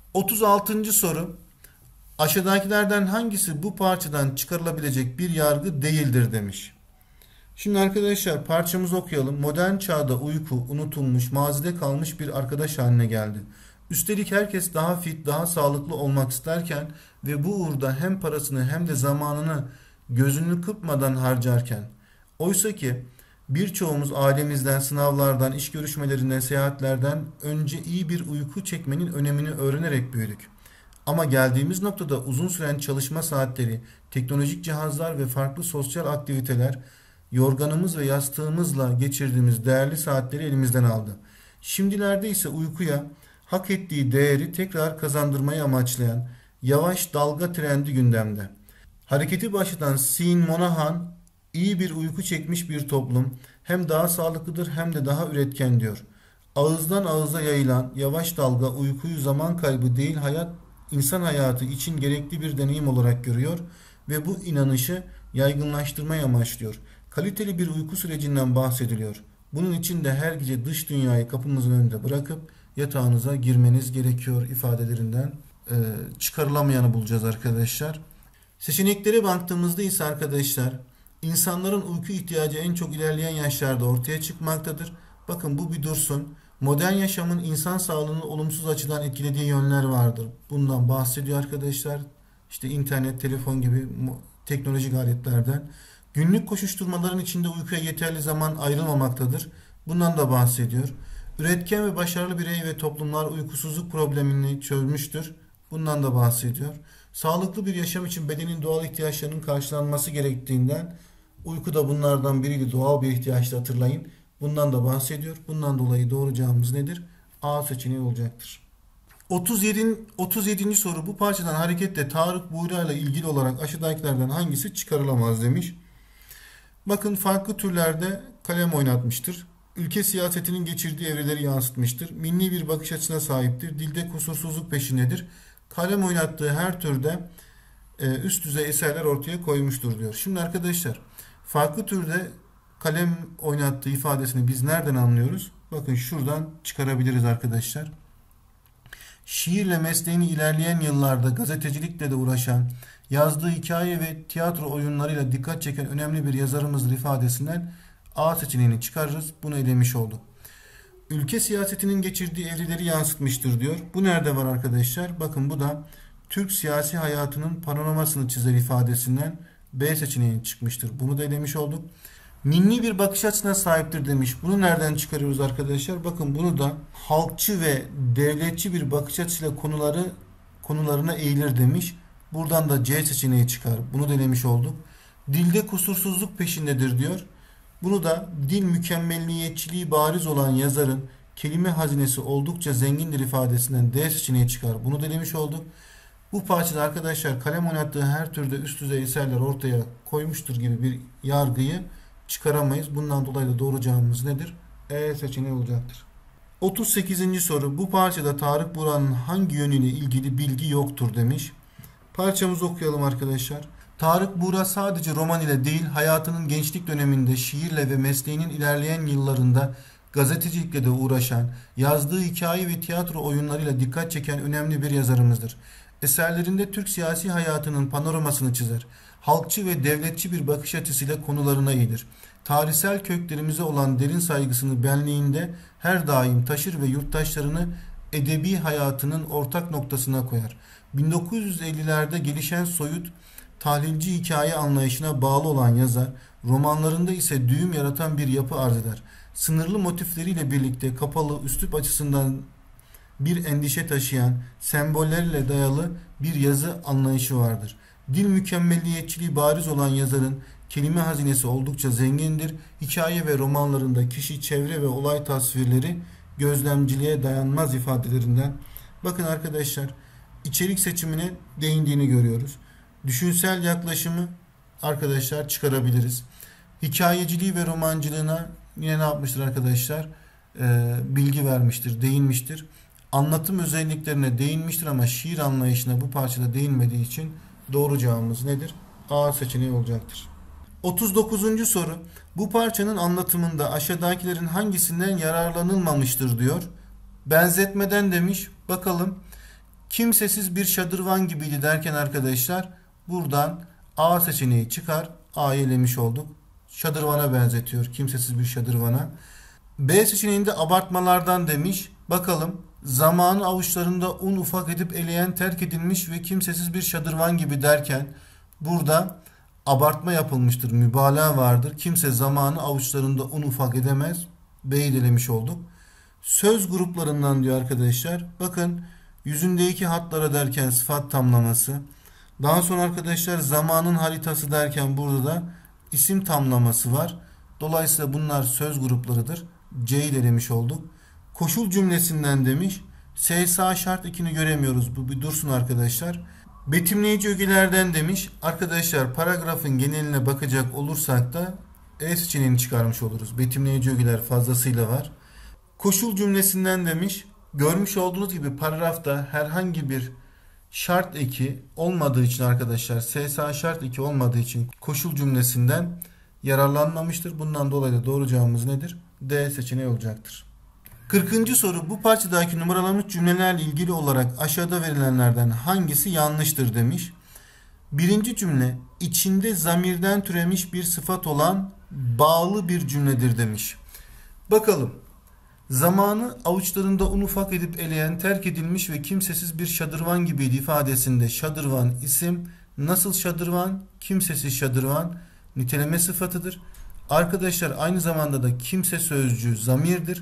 Speaker 1: 36. soru. Aşağıdakilerden hangisi bu parçadan çıkarılabilecek bir yargı değildir demiş. Şimdi arkadaşlar parçamızı okuyalım. Modern çağda uyku unutulmuş, mazide kalmış bir arkadaş haline geldi. Üstelik herkes daha fit, daha sağlıklı olmak isterken ve bu uğurda hem parasını hem de zamanını gözünü kırpmadan harcarken, oysa ki birçoğumuz ailemizden, sınavlardan, iş görüşmelerinden, seyahatlerden önce iyi bir uyku çekmenin önemini öğrenerek büyüdük. Ama geldiğimiz noktada uzun süren çalışma saatleri, teknolojik cihazlar ve farklı sosyal aktiviteler yorganımız ve yastığımızla geçirdiğimiz değerli saatleri elimizden aldı. Şimdilerde ise uykuya hak ettiği değeri tekrar kazandırmayı amaçlayan yavaş dalga trendi gündemde. Hareketi başlatan Sean Monahan, iyi bir uyku çekmiş bir toplum hem daha sağlıklıdır hem de daha üretken diyor. Ağızdan ağıza yayılan yavaş dalga uykuyu zaman kaybı değil insan hayatı için gerekli bir deneyim olarak görüyor ve bu inanışı yaygınlaştırmaya amaçlıyor. Kaliteli bir uyku sürecinden bahsediliyor. Bunun için de her gece dış dünyayı kapımızın önünde bırakıp yatağınıza girmeniz gerekiyor ifadelerinden çıkarılamayanı bulacağız arkadaşlar. Seçeneklere baktığımızda ise arkadaşlar insanların uyku ihtiyacı en çok ilerleyen yaşlarda ortaya çıkmaktadır. Bakın bu bir dursun. Modern yaşamın insan sağlığını olumsuz açıdan etkilediği yönler vardır. Bundan bahsediyor arkadaşlar. İşte internet, telefon gibi teknolojik aletlerden. Günlük koşuşturmaların içinde uykuya yeterli zaman ayrılmamaktadır. Bundan da bahsediyor. Üretken ve başarılı birey ve toplumlar uykusuzluk problemini çözmüştür. Bundan da bahsediyor. Sağlıklı bir yaşam için bedenin doğal ihtiyaçlarının karşılanması gerektiğinden uyku da bunlardan biriydi. Doğal bir ihtiyaçtı hatırlayın. Bundan da bahsediyor. Bundan dolayı doğru cevabımız nedir? A seçeneği olacaktır. 37. soru. Bu parçadan hareketle Tarık Buğra ile ilgili olarak aşağıdakilerden hangisi çıkarılamaz demiş. Bakın farklı türlerde kalem oynatmıştır. Ülke siyasetinin geçirdiği evreleri yansıtmıştır. Milli bir bakış açısına sahiptir. Dilde kusursuzluk peşindedir. Kalem oynattığı her türde üst düzey eserler ortaya koymuştur diyor. Şimdi arkadaşlar farklı türde kalem oynattığı ifadesini biz nereden anlıyoruz? Bakın şuradan çıkarabiliriz arkadaşlar. Şiirle mesleğini ilerleyen yıllarda gazetecilikle de uğraşan, yazdığı hikaye ve tiyatro oyunlarıyla dikkat çeken önemli bir yazarımızdır ifadesinden A seçeneğini çıkarırız. Bunu elemiş olduk. Ülke siyasetinin geçirdiği evreleri yansıtmıştır diyor. Bu nerede var arkadaşlar? Bakın bu da Türk siyasi hayatının panoramasını çizer ifadesinden B seçeneği çıkmıştır. Bunu da elemiş olduk. Ninni bir bakış açısına sahiptir demiş. Bunu nereden çıkarıyoruz arkadaşlar? Bakın bunu da halkçı ve devletçi bir bakış açısıyla konularına eğilir demiş. Buradan da C seçeneği çıkar. Bunu denemiş olduk. Dilde kusursuzluk peşindedir diyor. Bunu da dil mükemmelliyetçiliği bariz olan yazarın kelime hazinesi oldukça zengindir ifadesinden D seçeneği çıkar. Bunu denemiş olduk. Bu parçada arkadaşlar kalem oynattığı her türde üst düzey eserler ortaya koymuştur gibi bir yargıyı çıkaramayız. Bundan dolayı da doğru cevabımız nedir? E seçeneği olacaktır. 38. soru. Bu parçada Tarık Buran'ın hangi yönüyle ilgili bilgi yoktur demiş. Parçamızı okuyalım arkadaşlar. Tarık Buğra sadece roman ile değil, hayatının gençlik döneminde şiirle ve mesleğinin ilerleyen yıllarında gazetecilikle de uğraşan, yazdığı hikaye ve tiyatro oyunlarıyla dikkat çeken önemli bir yazarımızdır. Eserlerinde Türk siyasi hayatının panoramasını çizer. Halkçı ve devletçi bir bakış açısıyla konularına eğilir. Tarihsel köklerimize olan derin saygısını benliğinde her daim taşır ve yurttaşlarını edebi hayatının ortak noktasına koyar. 1950'lerde gelişen soyut tahlilci hikaye anlayışına bağlı olan yazar, romanlarında ise düğüm yaratan bir yapı arz eder. Sınırlı motifleriyle birlikte kapalı, üslup açısından bir endişe taşıyan, sembollerle dayalı bir yazı anlayışı vardır. Dil mükemmelliyetçiliği bariz olan yazarın kelime hazinesi oldukça zengindir. Hikaye ve romanlarında kişi, çevre ve olay tasvirleri gözlemciliğe dayanmaz ifadelerinden. Bakın arkadaşlar, içerik seçimine değindiğini görüyoruz. Düşünsel yaklaşımı arkadaşlar çıkarabiliriz. Hikayeciliği ve romancılığına yine ne yapmıştır arkadaşlar? Bilgi vermiştir, değinmiştir. Anlatım özelliklerine değinmiştir ama şiir anlayışına bu parçada değinmediği için doğru cevabımız nedir? A seçeneği olacaktır. 39. soru. Bu parçanın anlatımında aşağıdakilerin hangisinden yararlanılmamıştır diyor. Benzetmeden demiş. Bakalım. Kimsesiz bir şadırvan gibiydi derken arkadaşlar buradan A seçeneği çıkar. A'yı elemiş olduk. Şadırvana benzetiyor. Kimsesiz bir şadırvana. B seçeneğinde abartmalardan demiş. Bakalım. Zamanı avuçlarında un ufak edip eleyen terk edilmiş ve kimsesiz bir şadırvan gibi derken burada abartma yapılmıştır. Mübalağa vardır. Kimse zamanı avuçlarında un ufak edemez. B'yi de elemiş olduk. Söz gruplarından diyor arkadaşlar. Bakın yüzündeki hatlara derken sıfat tamlaması. Daha sonra arkadaşlar zamanın haritası derken burada da isim tamlaması var. Dolayısıyla bunlar söz gruplarıdır. C'yi de elemiş olduk. Koşul cümlesinden demiş. SSA şart 2'ni göremiyoruz. Bu bir dursun arkadaşlar. Betimleyici ögelerden demiş. Arkadaşlar paragrafın geneline bakacak olursak da E seçeneğini çıkarmış oluruz. Betimleyici ögeler fazlasıyla var. Koşul cümlesinden demiş. Görmüş olduğunuz gibi paragrafta herhangi bir şart eki olmadığı için arkadaşlar SSA şart 2 olmadığı için koşul cümlesinden yararlanmamıştır. Bundan dolayı da doğru cevabımız nedir? D seçeneği olacaktır. 40. soru. Bu parçadaki numaralanmış cümlelerle ilgili olarak aşağıda verilenlerden hangisi yanlıştır demiş. Birinci cümle içinde zamirden türemiş bir sıfat olan bağlı bir cümledir demiş. Bakalım. Zamanı avuçlarında un ufak edip eleyen terk edilmiş ve kimsesiz bir şadırvan gibiydi ifadesinde şadırvan isim, nasıl şadırvan, kimsesiz şadırvan niteleme sıfatıdır. Arkadaşlar aynı zamanda da kimse sözcüğü zamirdir.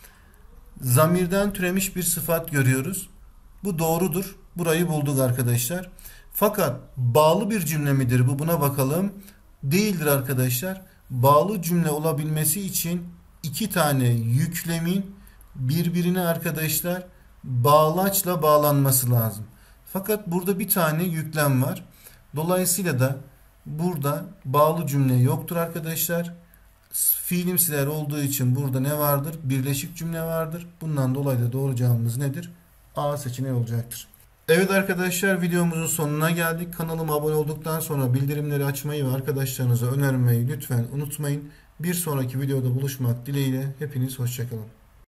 Speaker 1: Zamirden türemiş bir sıfat görüyoruz. Bu doğrudur. Burayı bulduk arkadaşlar. Fakat bağlı bir cümle midir bu? Buna bakalım. Değildir arkadaşlar. Bağlı cümle olabilmesi için iki tane yüklemin birbirine arkadaşlar bağlaçla bağlanması lazım. Fakat burada bir tane yüklem var. Dolayısıyla da burada bağlı cümle yoktur arkadaşlar. Fiilimsiler olduğu için burada ne vardır? Birleşik cümle vardır. Bundan dolayı da doğru cevabımız nedir? A seçeneği olacaktır. Evet arkadaşlar videomuzun sonuna geldik. Kanalıma abone olduktan sonra bildirimleri açmayı ve arkadaşlarınıza önermeyi lütfen unutmayın. Bir sonraki videoda buluşmak dileğiyle hepiniz hoşça kalın.